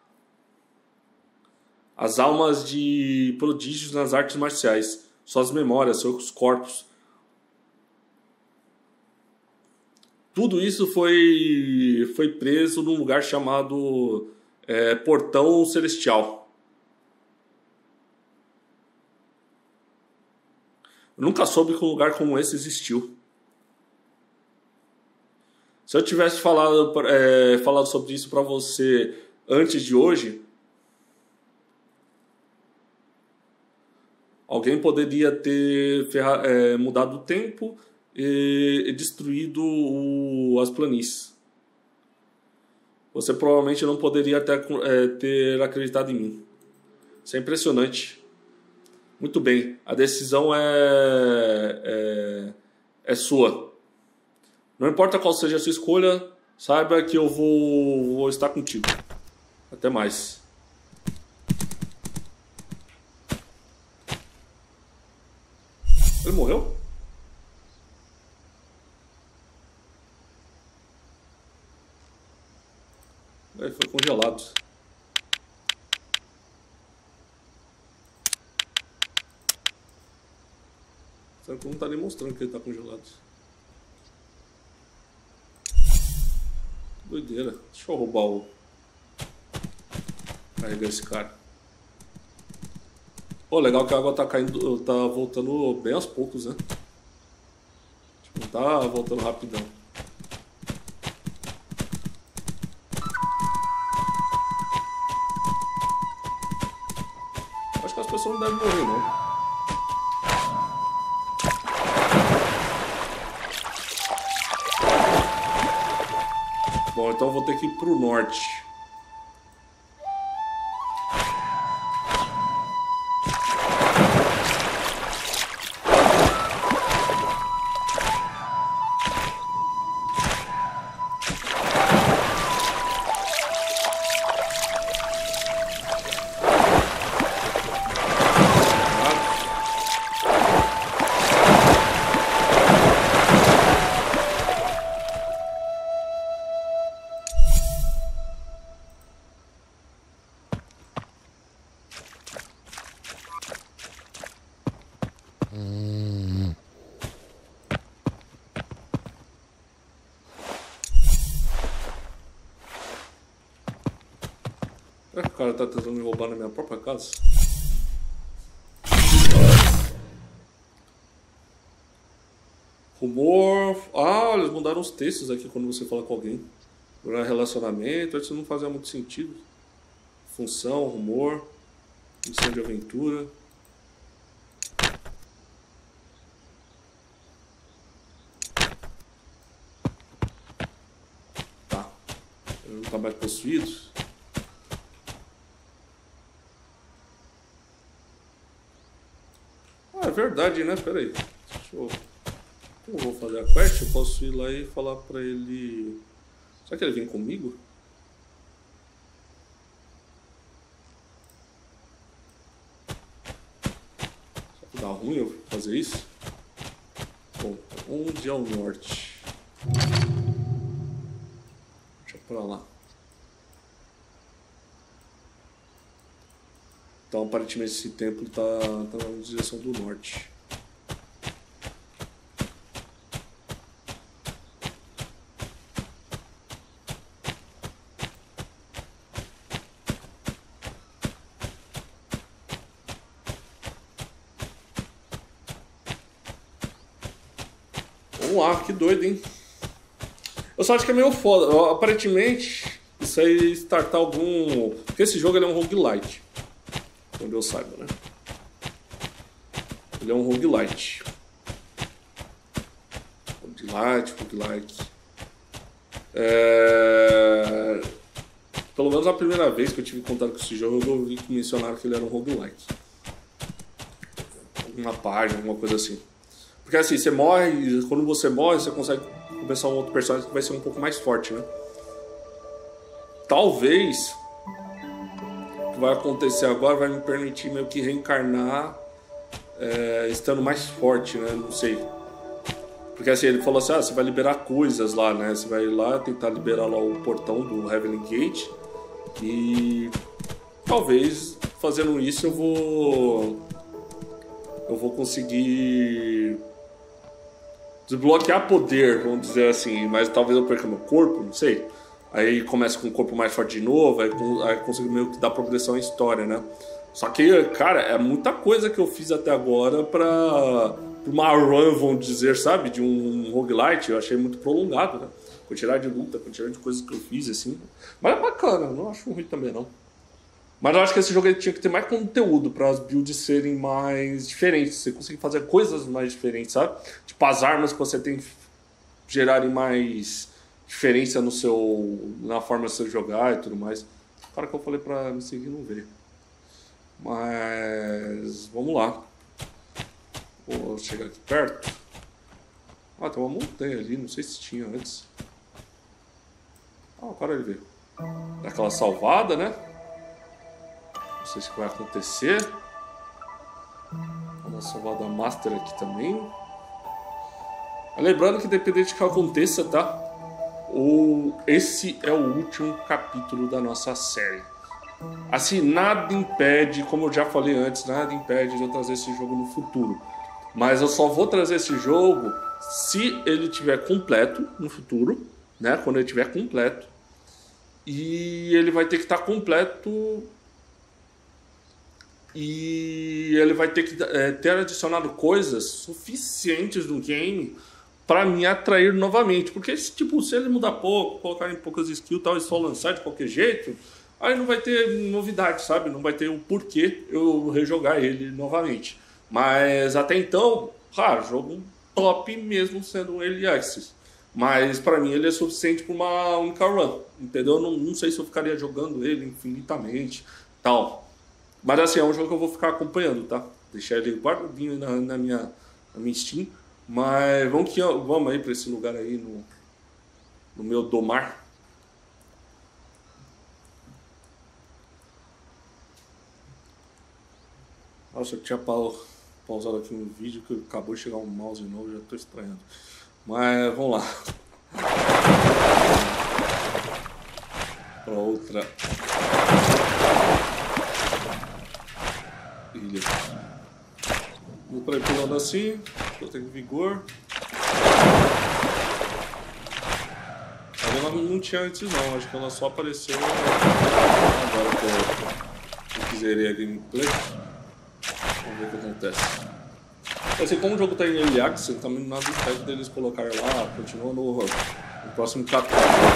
As almas de prodígios nas artes marciais, suas memórias, seus corpos. Tudo isso foi preso num lugar chamado Portão Celestial. Eu nunca soube que um lugar como esse existiu. Se eu tivesse falado sobre isso para você antes de hoje, alguém poderia ter mudado o tempo e destruído as planícies. Você provavelmente não poderia ter acreditado em mim. Isso é impressionante. Muito bem, a decisão é sua. Não importa qual seja a sua escolha, saiba que eu vou estar contigo. Até mais. Ele morreu? Ele foi congelado. Será que não tá nem mostrando que ele tá congelado? Doideira. Deixa eu roubar carregar esse cara. Pô, legal que a água tá caindo, tá voltando bem aos poucos, né? Tipo, não tá voltando rapidão. Acho que as pessoas não devem morrer, não. Bom, então eu vou ter que ir pro norte. Será que o cara tá tentando me roubar na minha própria casa? Rumor... Ah, eles mudaram os textos aqui quando você fala com alguém. Relacionamento, isso não fazia muito sentido. Função, rumor, missão de aventura. Tá. Ele não tá mais possuído. Ah, é verdade, né? Pera aí. Como eu vou fazer a quest, eu posso ir lá e falar pra ele... Será que ele vem comigo? Será que dá ruim eu fazer isso? Bom, onde é o norte? Deixa eu pra lá. Então, aparentemente, esse templo tá na direção do norte. Vamos lá, que doido, hein? Eu só acho que é meio foda. Aparentemente, isso aí startar algum... Porque esse jogo ele é um roguelite. Onde eu saiba, né? Ele é um roguelite. Roguelite. Pelo menos a primeira vez que eu tive contato com esse jogo, eu ouvi que mencionaram que ele era um roguelite. uma página, alguma coisa assim. Porque assim, você morre, quando você morre, você consegue começar um outro personagem que vai ser um pouco mais forte, né? Talvez o que vai acontecer agora vai me permitir meio que reencarnar estando mais forte, né? Não sei. Porque assim, ele falou assim, você vai liberar coisas lá, né? Você vai lá tentar liberar lá o portão do Heavenly Gate. E talvez fazendo isso eu vou conseguir desbloquear poder, vamos dizer assim. Mas talvez eu perca meu corpo, não sei. Aí começa com o corpo mais forte de novo, aí consigo meio que dar progressão à história, né? Só que, cara, é muita coisa que eu fiz até agora pra uma run, vamos dizer, sabe? De um roguelite, eu achei muito prolongado, né? Quantidade de luta, quantidade de coisas que eu fiz, assim. Mas é bacana, não acho ruim também, não. Mas eu acho que esse jogo tinha que ter mais conteúdo para as builds serem mais diferentes. Você conseguir fazer coisas mais diferentes, sabe? Tipo, as armas que você tem gerarem mais diferença na forma de você jogar e tudo mais. O cara que eu falei pra me seguir não veio. Mas vamos lá. Vou chegar aqui perto. Ah, tem uma montanha ali, não sei se tinha antes. Ah, agora ele veio. Dá aquela salvada, né? Não sei se vai acontecer. Uma salvada master aqui também. Lembrando que independente do que aconteça, tá? Esse é o último capítulo da nossa série. Assim, nada impede, como eu já falei antes, nada impede de eu trazer esse jogo no futuro. Mas eu só vou trazer esse jogo se ele tiver completo no futuro, né? Quando ele tiver completo. E ele vai ter que estar completo. E ele vai ter que ter adicionado coisas suficientes no game para me atrair novamente. Porque, tipo, se ele mudar pouco, colocar em poucas skills e tal, e só lançar de qualquer jeito, aí não vai ter novidade, sabe? Não vai ter o porquê eu rejogar ele novamente. Mas até então, jogo top mesmo sendo um Early Access. Mas para mim ele é suficiente para uma única run, entendeu? Não sei se eu ficaria jogando ele infinitamente, tal. Mas assim, é um jogo que eu vou ficar acompanhando, tá? Deixar ele guardadinho na minha Steam. Mas vamos aí para esse lugar aí no meu domar. Nossa, eu tinha pausado aqui no vídeo que acabou de chegar um mouse novo, já tô estranhando. Mas vamos lá. Para outra ilha. Vou para ir pulando assim, eu tenho vigor. Ela não tinha antes não, acho que ela só apareceu agora que eu zerei a gameplay. Vamos ver o que acontece. Assim, como o jogo está em Early Access, também nada impede deles colocar lá, continua no próximo capítulo.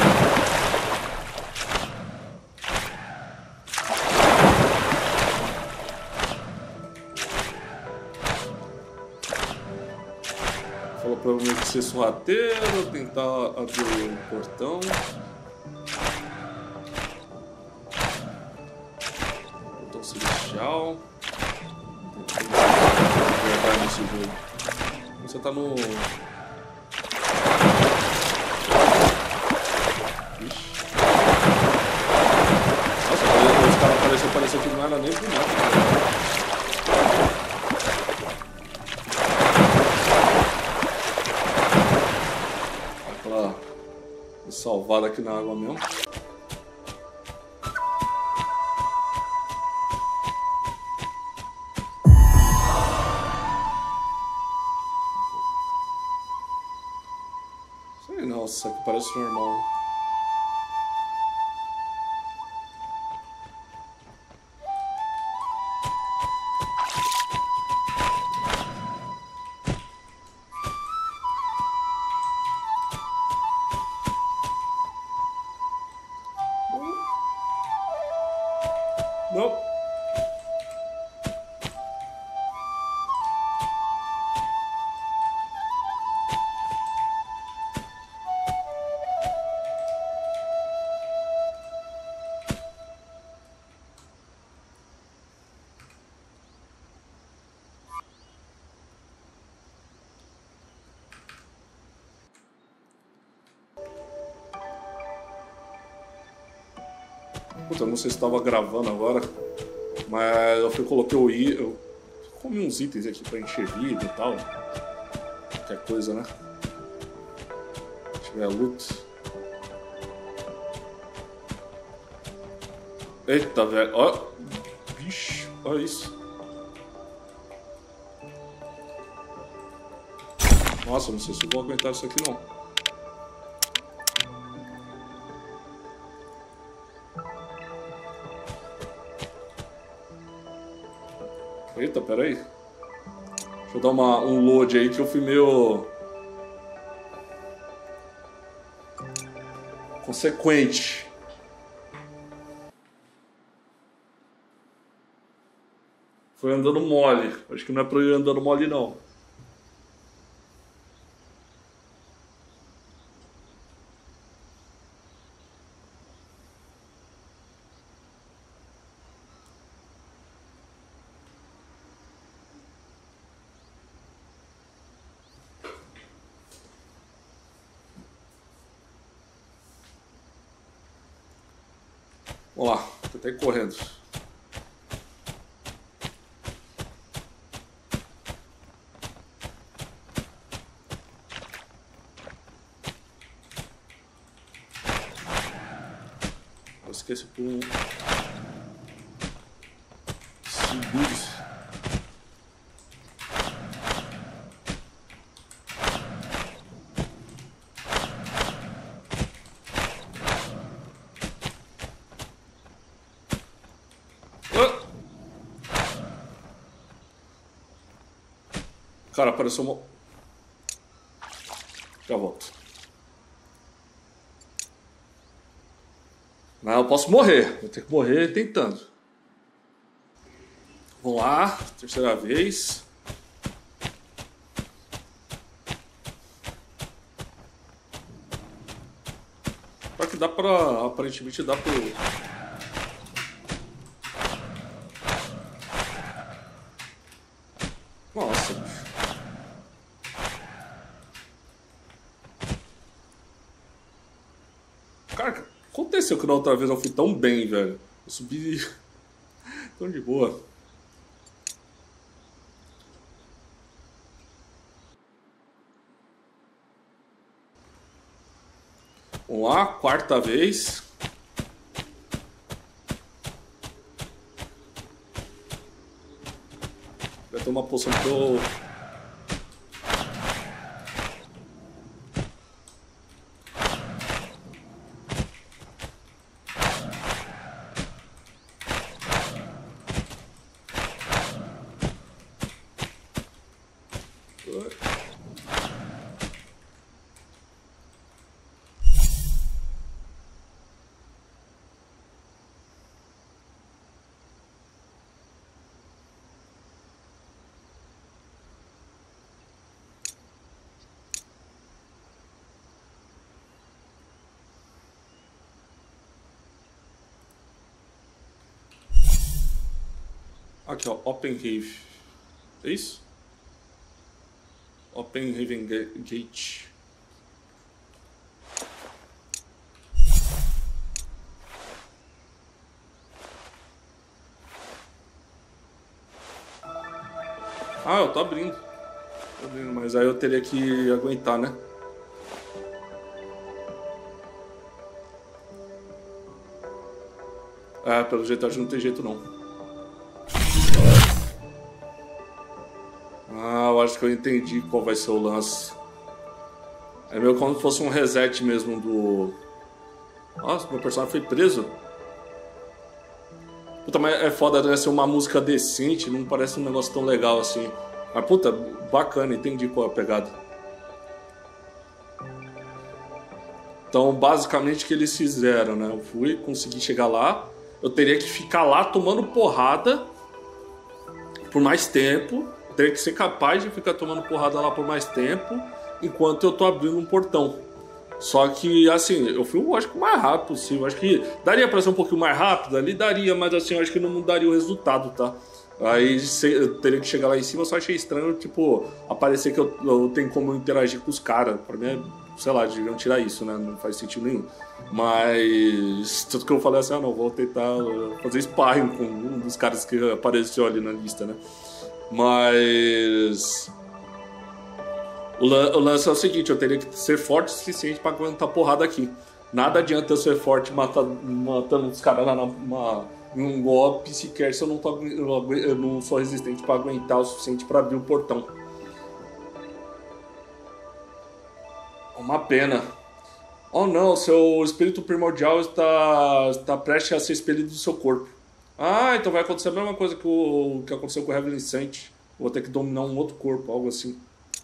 Falou provavelmente ser sorrateiro, tentar abrir o portão. Portão celestial. Nesse jogo. Você tá no... Ixi. Nossa, os caras pareceu que não era nem pro mato. Aquela salvada aqui na água mesmo. Nossa, que parece normal. Não. Puta, eu não sei se estava gravando agora, mas eu fui, coloquei o i, eu comi uns itens aqui pra encher vida e tal. Qualquer coisa, né? Se tiver loot. Eita, velho. Ó. Vixe, olha isso. Nossa, não sei se eu vou aguentar isso aqui não. Eita, peraí. Deixa eu dar um load aí que eu fui meio... consequente. Foi andando mole. Acho que não é pra eu ir andando mole não. Vamos lá, tô até correndo. Eu esqueci por um segundos. Cara, apareceu uma... Já volto. Não, eu posso morrer. Vou ter que morrer tentando. Vamos lá. Terceira vez. Só que dá pra... Aparentemente dá pra... Nossa, bicho. Cara, o que aconteceu que na outra vez eu fui tão bem, velho? Eu subi tão de boa. Vamos lá, quarta vez. Vai ter uma poção que eu... Aqui, ó, Open Cave. É isso? Open Haven Gate. Ah, eu tô abrindo. Tô abrindo, mas aí eu teria que aguentar, né? É, pelo jeito acho que não tem jeito não. Ah, eu acho que eu entendi qual vai ser o lance. É meio como se fosse um reset mesmo do... Nossa, meu personagem foi preso. Puta, mas é foda, né? Ser uma música decente, não parece um negócio tão legal assim. Mas puta, bacana, entendi qual é a pegada. Então, basicamente o que eles fizeram, né? Eu fui, consegui chegar lá. Eu teria que ficar lá tomando porrada por mais tempo. Eu teria que ser capaz de ficar tomando porrada lá por mais tempo enquanto eu tô abrindo um portão. Só que, assim, eu fui, eu acho que o mais rápido possível. Acho que daria pra ser um pouquinho mais rápido ali, daria, mas assim, eu acho que não mudaria o resultado, tá? Aí eu teria que chegar lá em cima, eu só achei estranho, tipo, aparecer que eu tenho como interagir com os caras. Pra mim é sei lá, deviam tirar isso, né? Não faz sentido nenhum. Mas tudo que eu falei assim, não, vou tentar fazer sparring com um dos caras que apareceu ali na lista, né? Mas o lance é o seguinte, eu teria que ser forte o suficiente para aguentar porrada aqui. Nada adianta eu ser forte matando os caras num golpe sequer se eu não sou resistente para aguentar o suficiente para abrir o portão. Uma pena. Oh não, seu espírito primordial está prestes a ser expelido do seu corpo. Ah, então vai acontecer a mesma coisa que aconteceu com o Reminiscente. Vou ter que dominar um outro corpo, algo assim.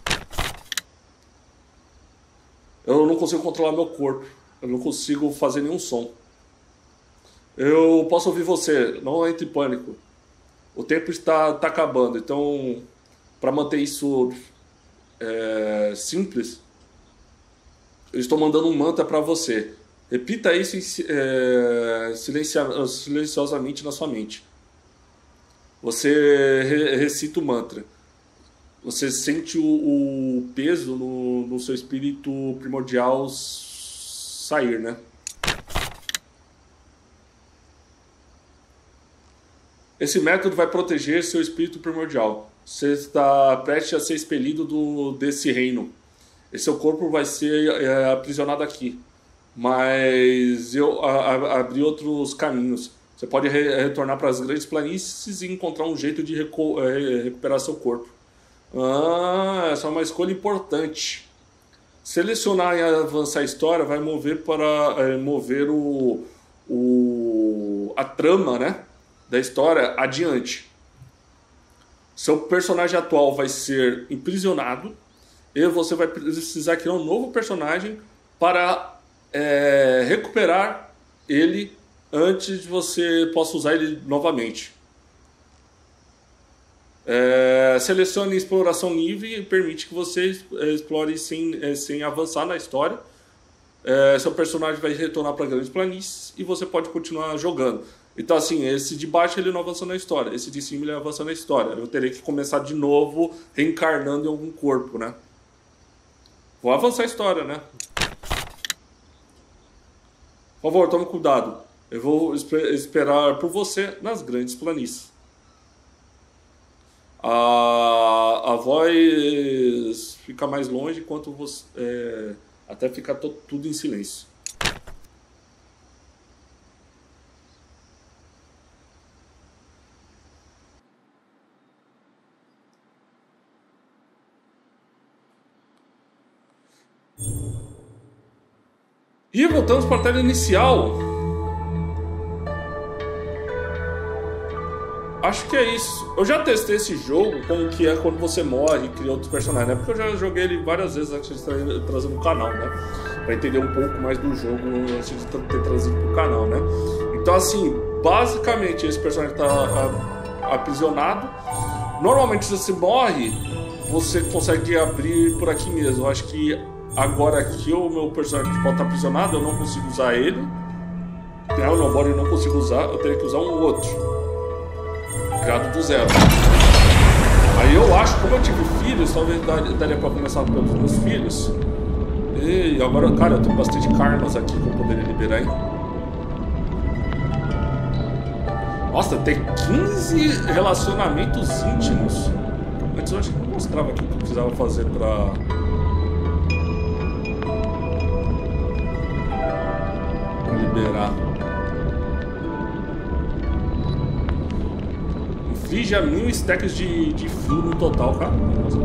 Eu não consigo controlar meu corpo. Eu não consigo fazer nenhum som. Eu posso ouvir você, não entre em pânico. O tempo está acabando, então para manter isso simples, eu estou mandando um mantra para você. Repita isso silenciosamente na sua mente. Você recita o mantra. Você sente o peso no seu espírito primordial sair, né? Esse método vai proteger seu espírito primordial. Você está prestes a ser expelido desse reino. E seu corpo vai ser aprisionado aqui. Mas eu abri outros caminhos. Você pode retornar para as grandes planícies e encontrar um jeito de recuperar seu corpo. Essa é uma escolha importante. Selecionar e avançar a história vai mover a trama, né, da história adiante. Seu personagem atual vai ser imprisionado e você vai precisar criar um novo personagem para recuperar ele antes de você possa usar ele novamente. Selecione exploração livre e permite que você explore sem avançar na história. Seu personagem vai retornar para grandes planícies e você pode continuar jogando. Então assim, esse de baixo ele não avança na história, esse de cima ele avança na história. Eu terei que começar de novo reencarnando em algum corpo, né? Vou avançar a história, né? Por favor, tome cuidado. Eu vou esperar por você nas grandes planícies. A voz fica mais longe enquanto você até ficar tudo em silêncio. E voltamos para a tela inicial. Acho que é isso. Eu já testei esse jogo como que é quando você morre e cria outros personagens, né? Porque eu já joguei ele várias vezes antes de trazer no canal, né? Pra entender um pouco mais do jogo antes de ter trazido pro canal, né? Então assim, basicamente esse personagem tá aprisionado. Normalmente se você morre, você consegue abrir por aqui mesmo. Eu acho que agora aqui o meu personagem principal tá aprisionado, eu não consigo usar ele. Eu não consigo usar, eu teria que usar um outro. Criado do zero. Aí eu acho, como eu tive filhos, talvez daria pra começar pelos meus filhos. E agora, cara, eu tenho bastante karmas aqui que eu poderia liberar, hein? Nossa, tem 15 relacionamentos íntimos. Antes eu acho que não mostrava aqui o que eu precisava fazer pra liberar. Inflige a 1000 stacks de fio no total, cara.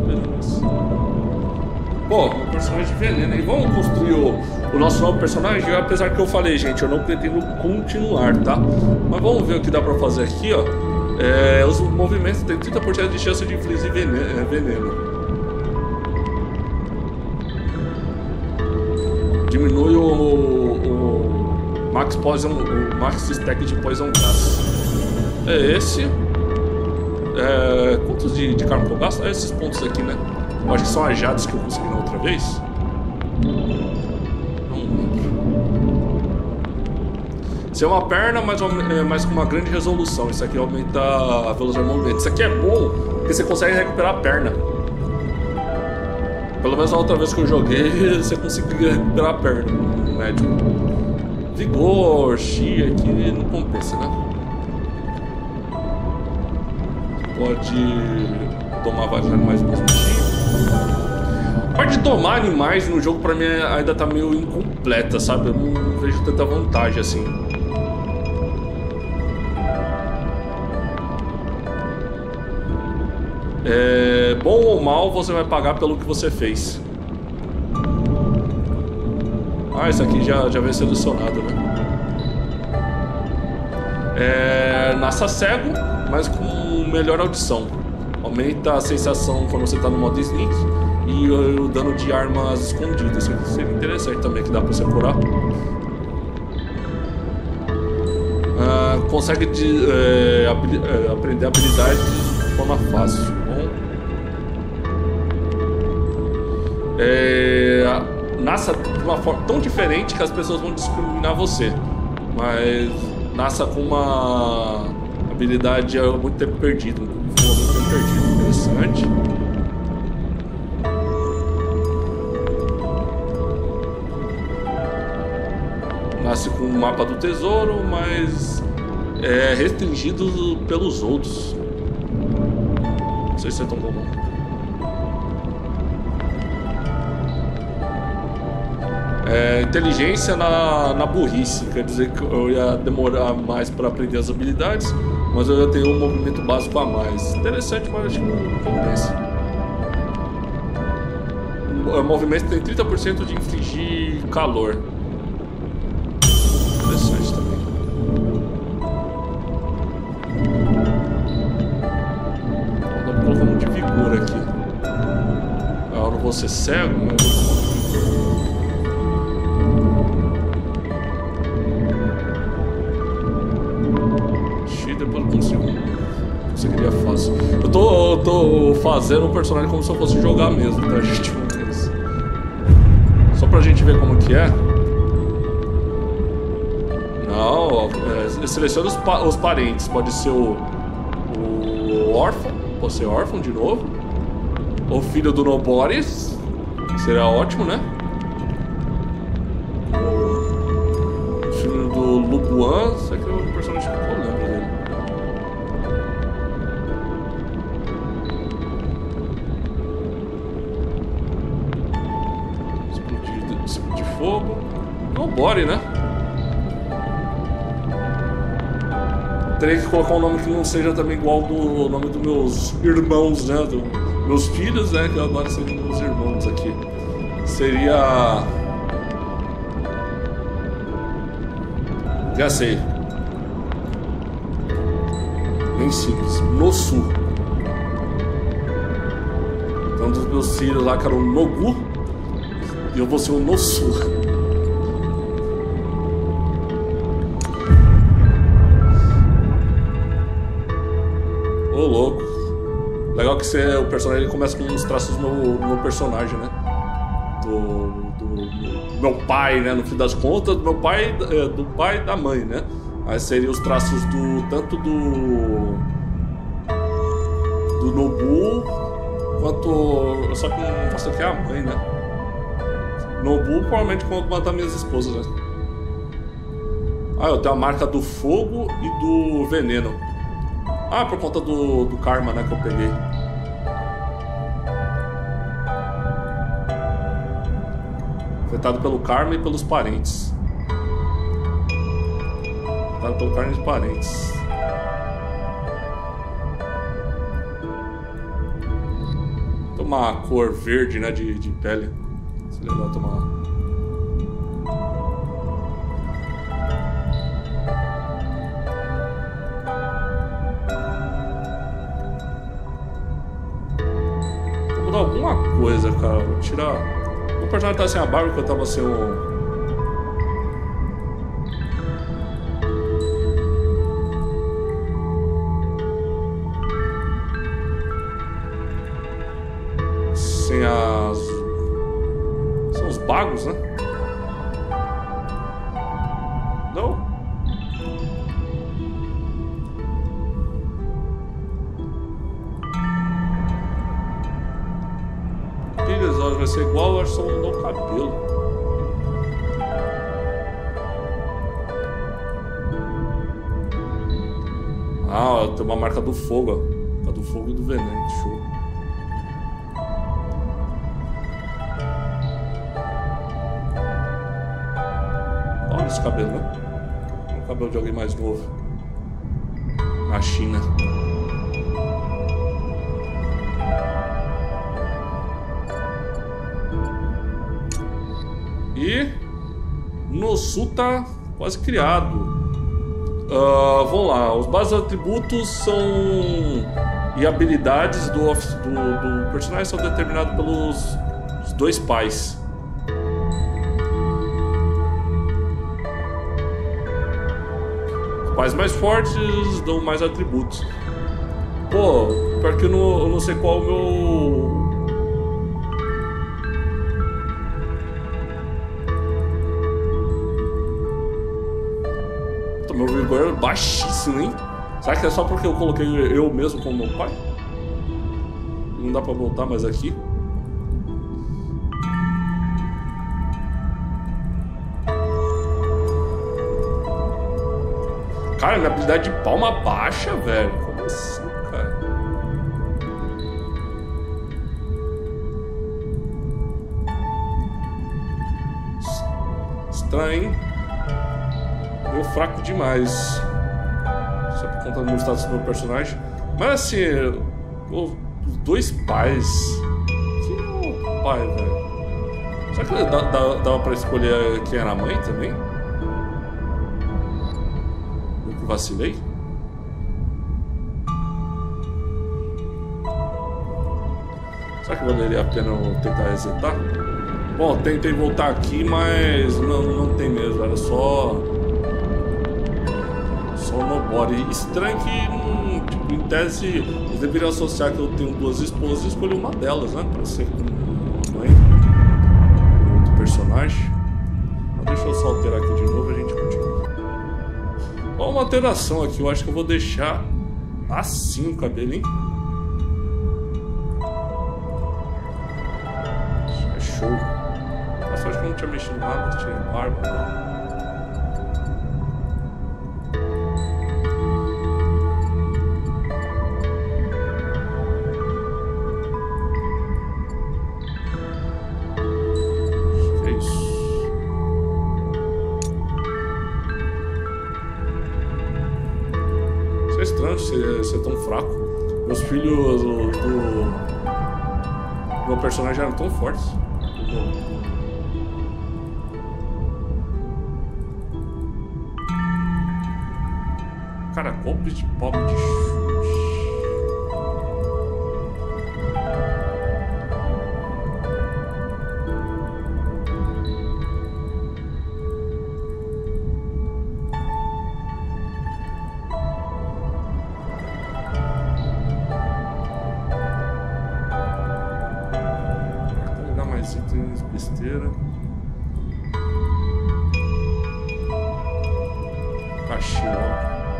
Pô, o personagem de veneno aí. Vamos construir o nosso novo personagem. Apesar que eu falei, gente, eu não pretendo continuar, tá? Mas vamos ver o que dá pra fazer aqui, ó. Os movimentos têm 30% de chance de infligir veneno. Diminui o Max Poison, o Max Stack de Poison Gas. É esse. Quantos de karma que eu gasto? Esses pontos aqui, né? Eu acho que são as jades que eu consegui na outra vez. Não lembro. Isso é uma perna, mas com uma grande resolução. Isso aqui aumenta a velocidade do movimento. Isso aqui é bom, porque você consegue recuperar a perna. Pelo menos a outra vez que eu joguei, você conseguia recuperar a perna no médico. Vigor, Chi aqui não compensa, né? Pode domar vários animais no mesmo time. A parte de domar animais no jogo pra mim ainda tá meio incompleta, sabe? Eu não vejo tanta vantagem assim. Bom ou mal, você vai pagar pelo que você fez. Ah, esse aqui já vem selecionado, né? Nasça cego, mas com melhor audição. Aumenta a sensação quando você tá no modo sneak e o dano de armas escondidas. Isso seria interessante também, que dá pra você curar. Consegue aprender habilidades de forma fácil. Bom. Nasça de uma forma tão diferente que as pessoas vão discriminar você. Mas nasça com uma habilidade há muito tempo perdido. Muito tempo perdido. Interessante. Nasce com o mapa do tesouro, mas é restringido pelos outros. Não sei se é tão bom não. Inteligência na burrice, quer dizer que eu ia demorar mais para aprender as habilidades, mas eu ia ter um movimento básico a mais. Interessante, mas acho que não compensa. O movimento tem 30% de infligir calor. Interessante também. Vamos colocar um de vigor aqui. Eu não vou ser cego, mas conseguiria fácil. Eu tô fazendo o personagem como se eu fosse jogar mesmo, tá, gente? Só pra gente ver como que é. Não, seleciona os parentes. Pode ser o órfão. Pode ser órfão de novo. O filho do Nobody. Seria ótimo, né? O filho do Lubuan. Isso aqui é o personagem que eu lembro dele. Explodir fogo. Nobody, né? Teria que colocar um nome que não seja também igual do nome dos meus irmãos, né? Meus filhos, né? Que agora seriam meus irmãos aqui. Seria... Já sei. Bem simples. Nosu. Então, dos meus filhos lá, que eram Nogu, e eu vou ser o Nosu. Ô, louco. Legal que o personagem começa com uns traços do meu personagem, né? Do meu pai, né? No fim das contas, do meu pai, do pai e da mãe, né? Aí seriam os traços tanto do Nobu quanto... Só que não mostra que é a mãe, né? Nobu provavelmente com alguma das minhas esposas, né? Ah, eu tenho a marca do fogo e do veneno. Ah, por conta do karma, né, que eu peguei. Afetado pelo karma e pelos parentes. Afetado pelo karma e pelos parentes. Tomar a cor verde, né, de pele. Seria legal tomar. Alguma coisa, cara. Vou tirar. O personagem tá sem a barba, que eu tava sem o. Sem as. São os bagos, né? Não? ser igual, eu acho que só mudou o cabelo. Ah, tem uma marca do fogo, ó. Marca do fogo e do veneno, show. Olha esse cabelo, né? É o cabelo de alguém mais novo. Na China. E no sul tá quase criado. Vamos lá, os bases atributos são e habilidades do personagem são determinados pelos os dois pais. Os pais mais fortes dão mais atributos. Pô, pior que eu não sei qual é o meu... Meu vigor é baixíssimo, hein? Será que é só porque eu coloquei eu mesmo como meu pai? Não dá pra voltar mais aqui. Cara, minha habilidade de palma baixa, velho. Como assim, cara? Estranho, hein? Meio fraco demais. Só por conta do meu status do meu personagem. Mas assim, os dois pais. Que é o pai, velho? Será que dava pra escolher quem era a mãe também? Eu que vacilei? Será que valeria a pena eu tentar resetar? Bom, tentei voltar aqui, mas não tem mesmo. Era só nobody. Estranho que, tipo, em tese, eles deveriam associar que eu tenho duas esposas e escolher uma delas, né? Pra ser uma mãe. Outro personagem. Mas deixa eu só alterar aqui de novo e a gente continua. Ó, uma alteração aqui. Eu acho que eu vou deixar assim o cabelo, hein? É show. Nossa, acho que eu não tinha mexido nada. Tinha barba, né? Ser tão fraco. Meus filhos do meu personagem eram tão fortes. Cara, golpe de pobre de chute. Besteira. Caixinha.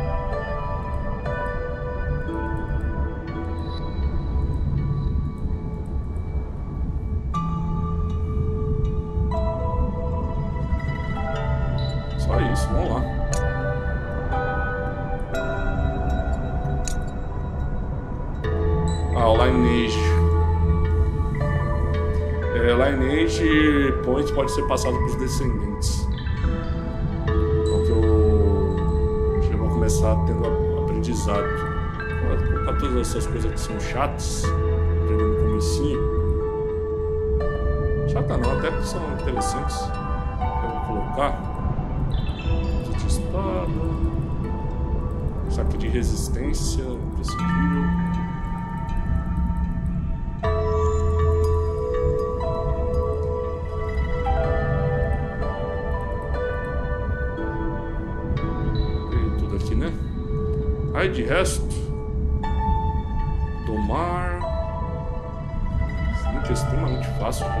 Só isso, vamos lá. Ah, o Lineage. Lineage Points pode ser passado para os descendentes. Então que eu já vou começar tendo aprendizado. Vou colocar todas essas coisas que são chatas, aprendendo no comecinho. Chata não, até que são interessantes. Eu vou colocar de espada, saque de resistência, imprescindível. Aí de resto, domar, é extremamente fácil de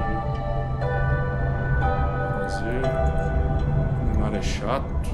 fazer, dominar é chato.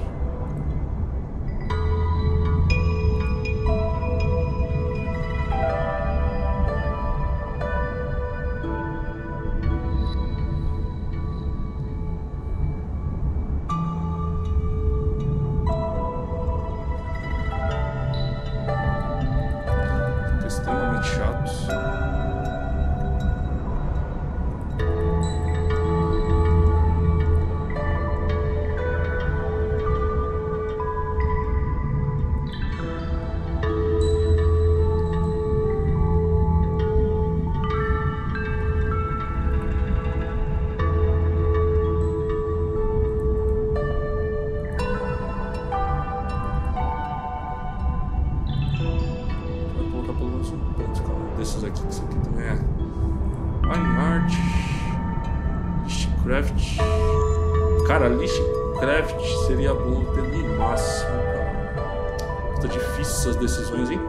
Craft. Cara, Craft seria bom ter no máximo, cara. Tá difícil essas decisões, hein?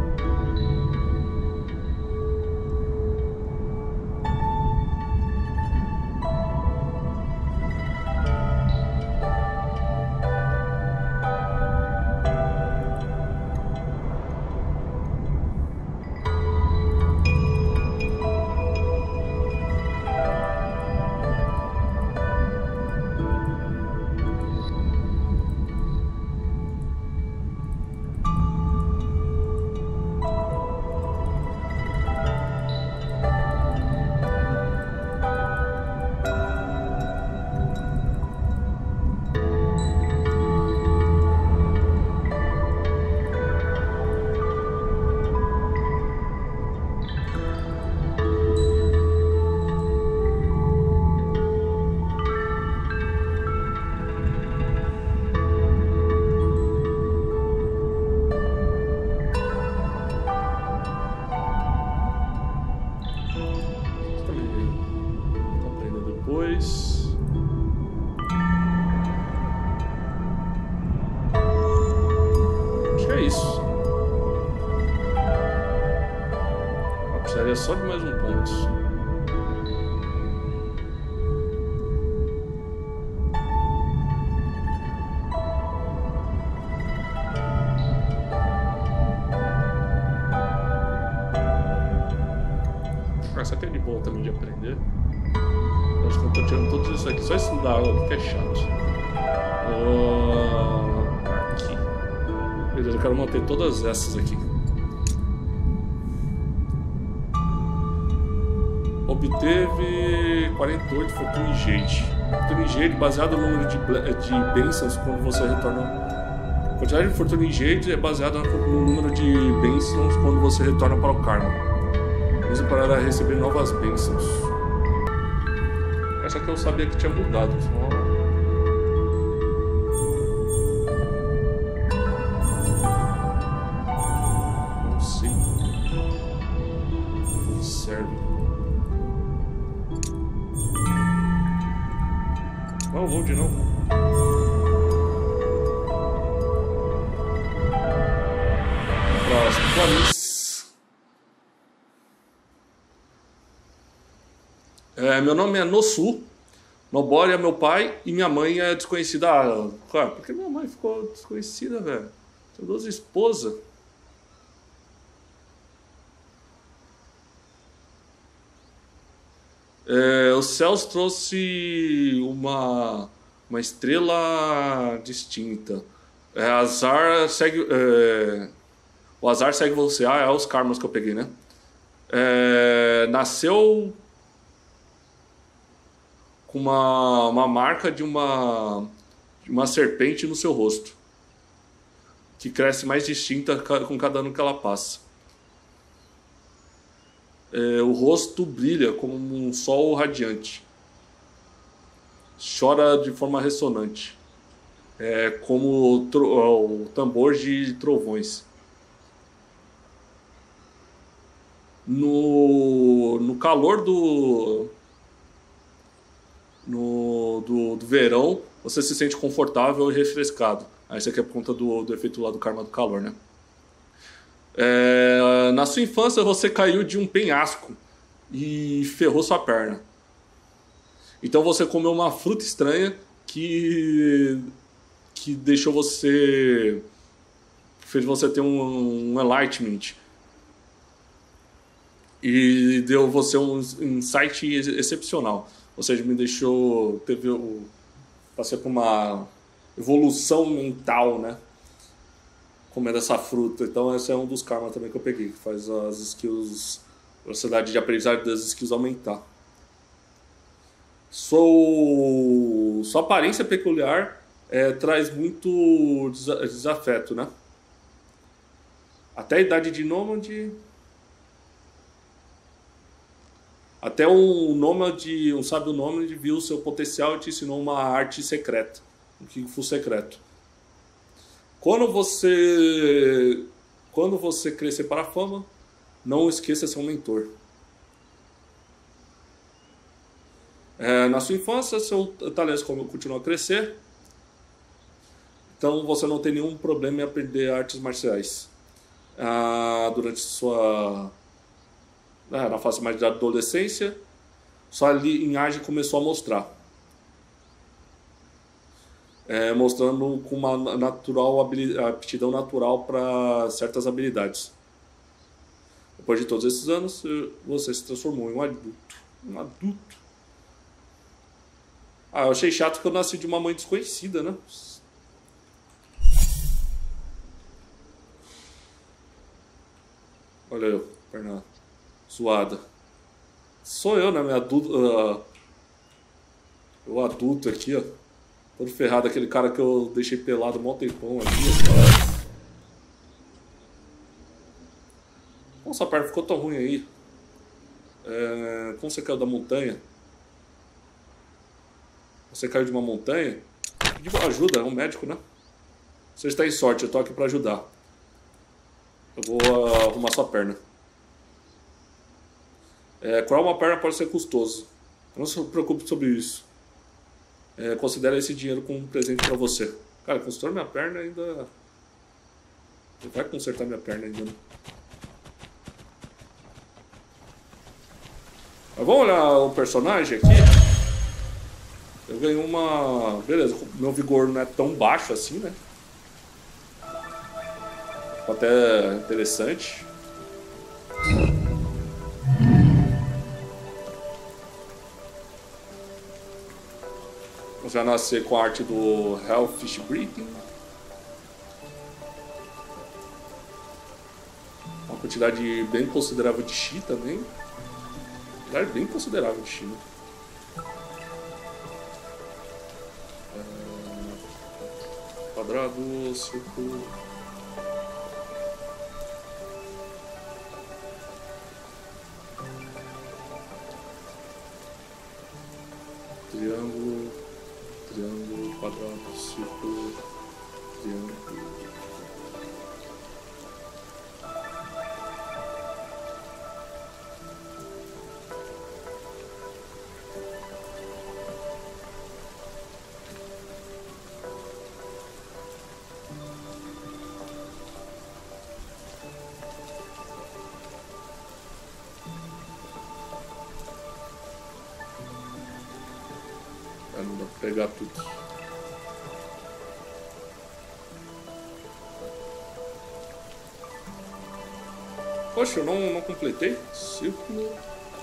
Só de mais um ponto. Essa aqui é de boa também de aprender. Acho que eu tô tirando tudo isso aqui. Só isso da água aqui que é chato. Aqui. Beleza, eu quero manter todas essas aqui. Obteve 48 Fortune Jade. Fortune Jade baseado no número de bênçãos quando você retorna. A quantidade de Fortune Jade é baseada no número de bênçãos quando você retorna para o Karma. Use para receber novas bênçãos. Essa aqui eu sabia que tinha mudado. Não sei. Não serve. Não, vou de novo. Próximo, planícies. Meu nome é Nosu. Nobori é meu pai e minha mãe é desconhecida. Cara, por que minha mãe ficou desconhecida, velho? Tenho 12 esposas. Os céus trouxe uma estrela distinta. Azar segue, o azar segue você. Ah, é os karmas que eu peguei, né? Nasceu com uma marca de uma serpente no seu rosto, que cresce mais distinta com cada ano que ela passa. O rosto brilha como um sol radiante. Chora de forma ressonante. Como o tambor de trovões. No calor do verão, você se sente confortável e refrescado. Isso aqui é por conta do efeito lá do karma do calor, né? Na sua infância você caiu de um penhasco e ferrou sua perna. Então você comeu uma fruta estranha que deixou você... fez você ter um enlightenment. E deu você um insight excepcional. Ou seja, me deixou... passei por uma evolução mental, né? Comendo essa fruta. Então esse é um dos karmas também que eu peguei, que faz as skills, a velocidade de aprendizagem das skills aumentar. Sua aparência peculiar traz muito desafeto, né? Até a idade de nômade. Até um sábio nômade viu seu potencial e te ensinou uma arte secreta, um Kung-Fu secreto. Quando você crescer para a fama, não esqueça seu mentor. Na sua infância, seu talento continua a crescer. Então você não tem nenhum problema em aprender artes marciais. Durante sua... na fase mais da adolescência, sua linhagem começou a mostrar. Mostrando com uma aptidão natural para certas habilidades. Depois de todos esses anos, você se transformou em um adulto. Um adulto. Eu achei chato que eu nasci de uma mãe desconhecida, né? Olha eu, perna zoada. Sou eu, né? O adulto aqui, ó. Todo ferrado, aquele cara que eu deixei pelado um mó tempão aqui. Como essa perna ficou tão ruim aí? Como você caiu da montanha? Você caiu de uma montanha? Pediu ajuda, é um médico, né? Você está em sorte, eu tô aqui para ajudar. Eu vou arrumar sua perna. Curar uma perna pode ser custoso. Não se preocupe sobre isso. Considere esse dinheiro como um presente para você. Cara, consertou minha perna ainda... Ele vai consertar minha perna ainda, né? Mas vamos olhar o personagem aqui. Eu ganhei uma... Beleza, meu vigor não é tão baixo assim, né? Até interessante. Eu já nasci com a arte do Hellfish Breathing. Uma quantidade bem considerável de Chi também. Bem considerável de Chi, né? Quadrado, círculo. Triângulo, triângulo, quadrado, círculo, triângulo. Não dá pra pegar tudo. Poxa, eu não completei. Círculo.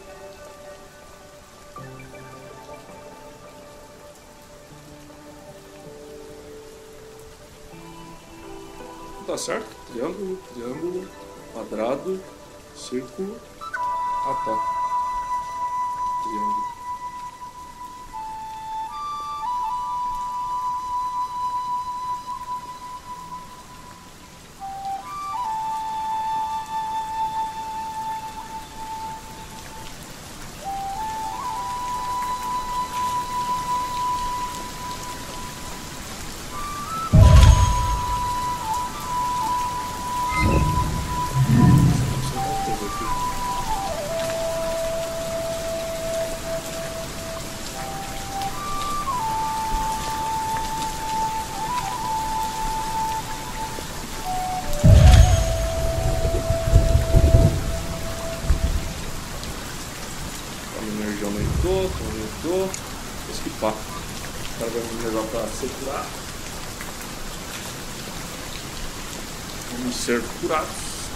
Tá certo? Triângulo, triângulo, quadrado, círculo. Tá. Triângulo. Aumentou. Vou esquipar. O cara vai me levar para ser curado. Vamos ser curados.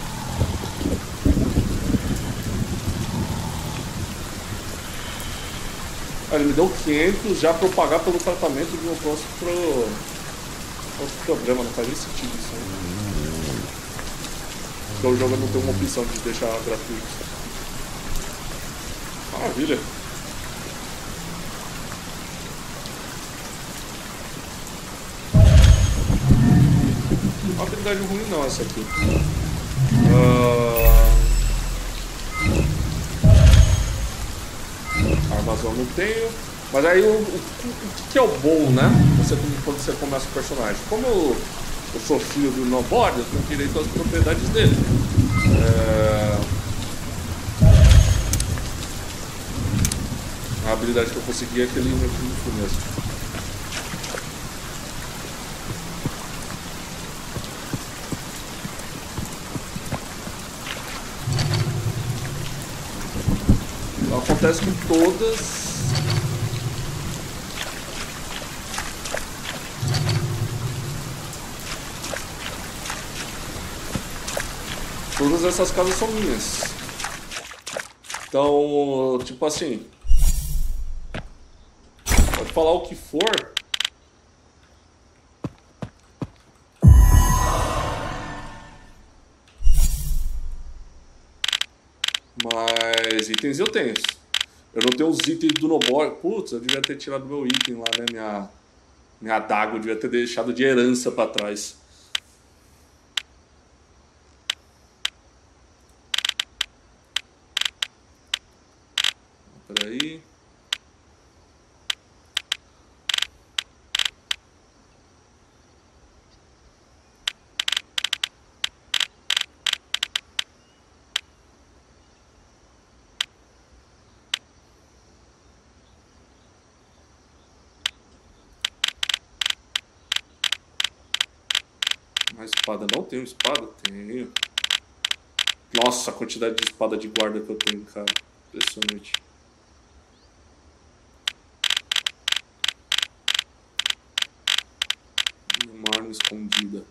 Ele me deu 500 já para eu pagar pelo tratamento do meu próximo problema. Não faz nem sentido isso, né? Porque o jogo não tem uma opção de deixar gratuito. Maravilha. Uma habilidade ruim não essa aqui. Armação não tenho. Mas aí o que é o bom, né? Quando você começa o personagem. Como eu sou filho do Nobody, eu tenho direito às propriedades dele. A habilidade que eu consegui é aquele no mesmo. Acontece com todas essas casas são minhas. Então, tipo assim, pode falar o que for, mas itens eu tenho. Eu não tenho os itens do Nobor. Putz, eu devia ter tirado meu item lá, né? Minha adaga, eu devia ter deixado de herança pra trás. Peraí. Uma espada. Não tenho espada? Tenho. Nossa, a quantidade de espada de guarda que eu tenho, cara. Impressionante. Uma arma escondida.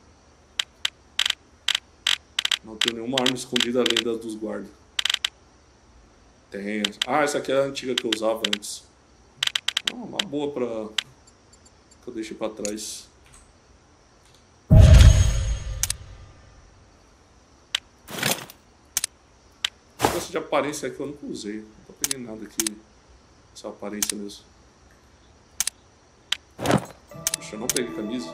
Não tenho nenhuma arma escondida além das dos guardas. Tenho. Ah, essa aqui é a antiga que eu usava antes. Uma boa pra... que eu deixei pra trás. Essa de aparência aqui eu nunca usei. Não peguei nada aqui. Essa aparência mesmo. Poxa, eu não peguei camisa.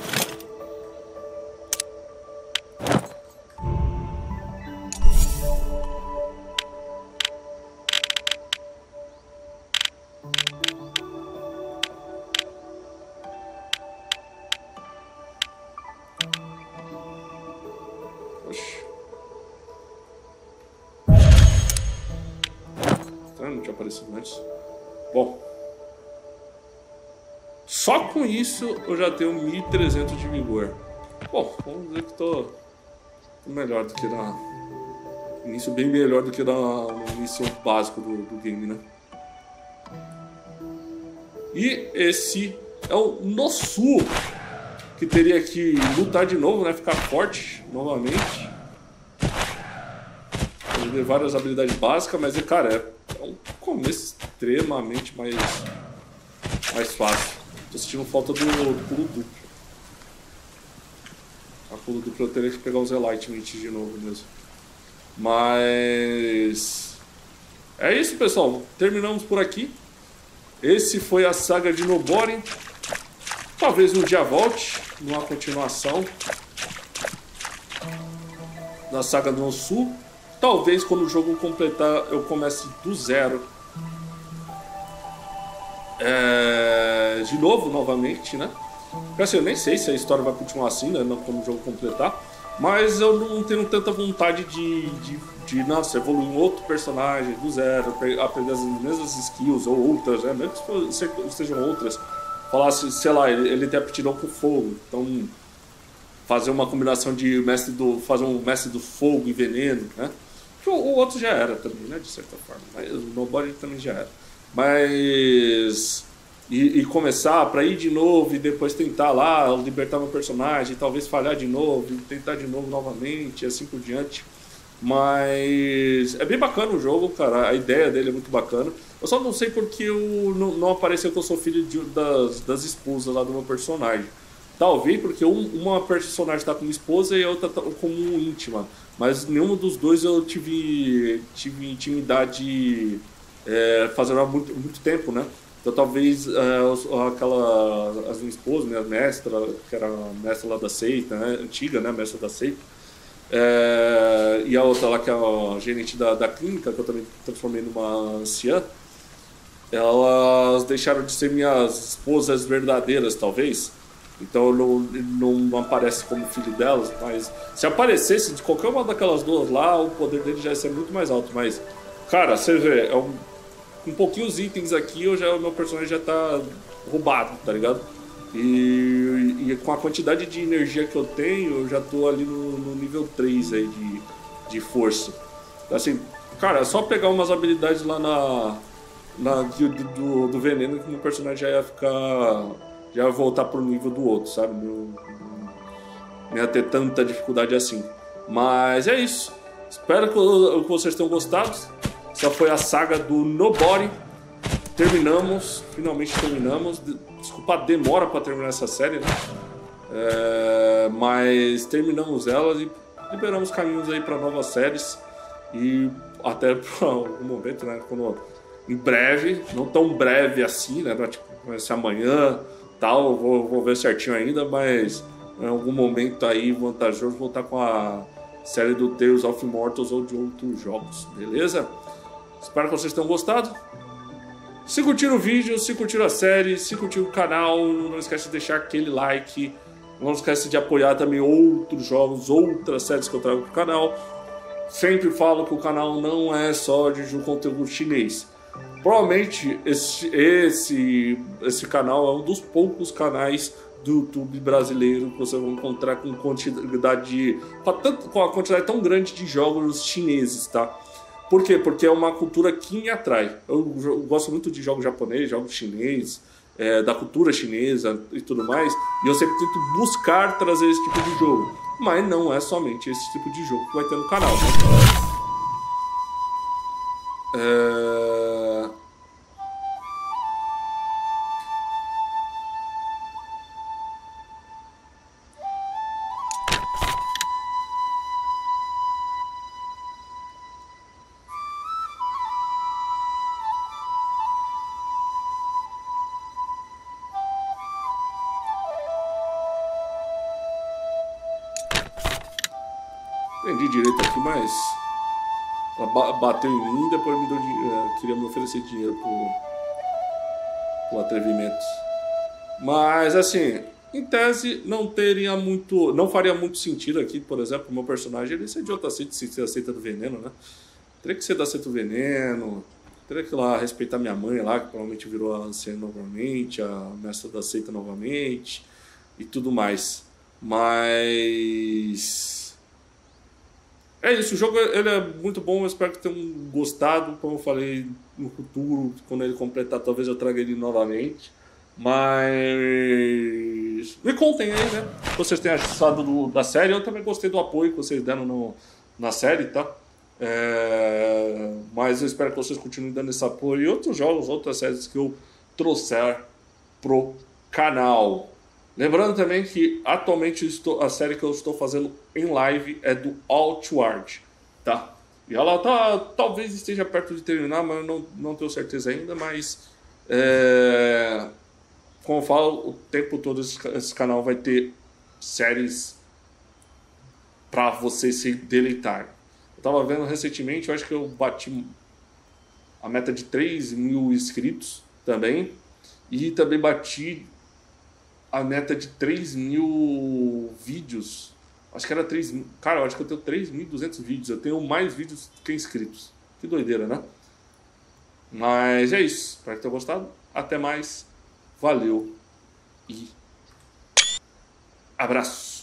Não tinha aparecido antes. Bom, só com isso eu já tenho 1300 de vigor. Bom, vamos dizer que tô melhor do que na início, bem melhor do que no início básico do game, né? E esse é o Nosu, que teria que lutar de novo, né? Ficar forte novamente. Ele tem várias habilidades básicas, mas cara, é um começo extremamente mais fácil. Tô sentindo falta do pulo duplo. A pulo duplo eu teria que pegar os Enlightenment de novo mesmo. Mas... é isso, pessoal. Terminamos por aqui. Esse foi a saga de Noborin. Talvez um dia volte, numa continuação da saga do Nosu. Talvez quando o jogo completar eu comece do zero. De novo, novamente, né? Porque assim, eu nem sei se a história vai continuar assim, né? Quando o jogo completar. Mas eu não tenho tanta vontade de nossa, evoluir um outro personagem do zero, aprender as mesmas skills ou outras, né? Mesmo que sejam outras. Falasse, sei lá, ele tem aptidão com fogo. Então, fazer uma combinação de fazer um mestre do fogo e veneno, né? O outro já era também, né? De certa forma. Mas o Nobody também já era. Mas... E começar para ir de novo e depois tentar lá libertar meu personagem, talvez falhar de novo, e tentar de novo novamente, e assim por diante. Mas é bem bacana o jogo, cara. A ideia dele é muito bacana. Eu só não sei porque não apareceu que eu sou filho das esposas lá do meu personagem. Talvez porque uma personagem está como esposa e a outra tá como íntima. Mas nenhum dos dois eu tive intimidade fazendo há muito tempo, né? Então talvez as minhas esposas, minha mestra, que era a mestra lá da seita, né? Antiga, né? Mestra da seita. E a outra lá que é a gerente da clínica, que eu também transformei numa anciã. Elas deixaram de ser minhas esposas verdadeiras, talvez. Então não aparece como filho delas, mas se aparecesse de qualquer uma daquelas duas lá, o poder dele já ia ser muito mais alto. Mas, cara, você vê, com pouquinhos itens aqui, o meu personagem já tá roubado, tá ligado? E com a quantidade de energia que eu tenho, eu já tô ali no nível 3 aí de força. Assim, cara, é só pegar umas habilidades lá na guild do veneno que o meu personagem já ia ficar. Já ia voltar pro nível do outro, sabe? Não ia ter tanta dificuldade assim. Mas é isso. Espero que vocês tenham gostado. Essa foi a saga do Nobody. Terminamos, finalmente terminamos. Desculpa a demora para terminar essa série, né? Mas terminamos elas e liberamos caminhos aí para novas séries. E até para algum momento, né? Quando, em breve, não tão breve assim, né? Tipo, vai ser amanhã, tal. Vou ver certinho ainda, mas em algum momento aí vantajoso voltar com a série do Tales of Immortals ou de outros jogos, beleza? Espero que vocês tenham gostado. Se curtiram o vídeo, se curtiram a série, se curtiram o canal, não esquece de deixar aquele like. Não esquece de apoiar também outros jogos, outras séries que eu trago pro canal. Sempre falo que o canal não é só de conteúdo chinês. Provavelmente esse canal é um dos poucos canais do YouTube brasileiro que você vai encontrar com a quantidade tão grande de jogos chineses, tá? Por quê? Porque é uma cultura que me atrai. Eu gosto muito de jogos japoneses, jogos chineses, da cultura chinesa e tudo mais. E eu sempre tento buscar trazer esse tipo de jogo. Mas não é somente esse tipo de jogo que vai ter no canal, né? Entendi direito aqui, mas ela bateu em mim e depois me deu queria me oferecer dinheiro por atrevimento. Mas assim, em tese não faria muito sentido aqui, por exemplo, o meu personagem ele ser de outra seita, se ser a seita do veneno, né? Teria que ser da seita do veneno, teria que ir lá respeitar minha mãe lá, que provavelmente virou a anciã novamente, a mestra da seita novamente e tudo mais. Mas é isso, o jogo ele é muito bom, eu espero que tenham gostado. Como eu falei, no futuro, quando ele completar, talvez eu traga ele novamente. Mas me contem aí, né? Se vocês têm achado da série. Eu também gostei do apoio que vocês deram na série, tá? Mas eu espero que vocês continuem dando esse apoio e outros jogos, outras séries que eu trouxer pro canal. Lembrando também que atualmente a série que eu estou fazendo em live é do Outward, tá? E ela talvez esteja perto de terminar, mas eu não tenho certeza ainda, mas como eu falo, o tempo todo esse canal vai ter séries para vocês se deleitarem. Eu tava vendo recentemente, eu acho que eu bati a meta de 3.000 inscritos também, e também bati a meta de 3.000 vídeos. Acho que era 3.000. Cara, eu acho que eu tenho 3.200 vídeos. Eu tenho mais vídeos que inscritos. Que doideira, né? Mas é isso. Espero que tenham gostado. Até mais. Valeu. E abraço.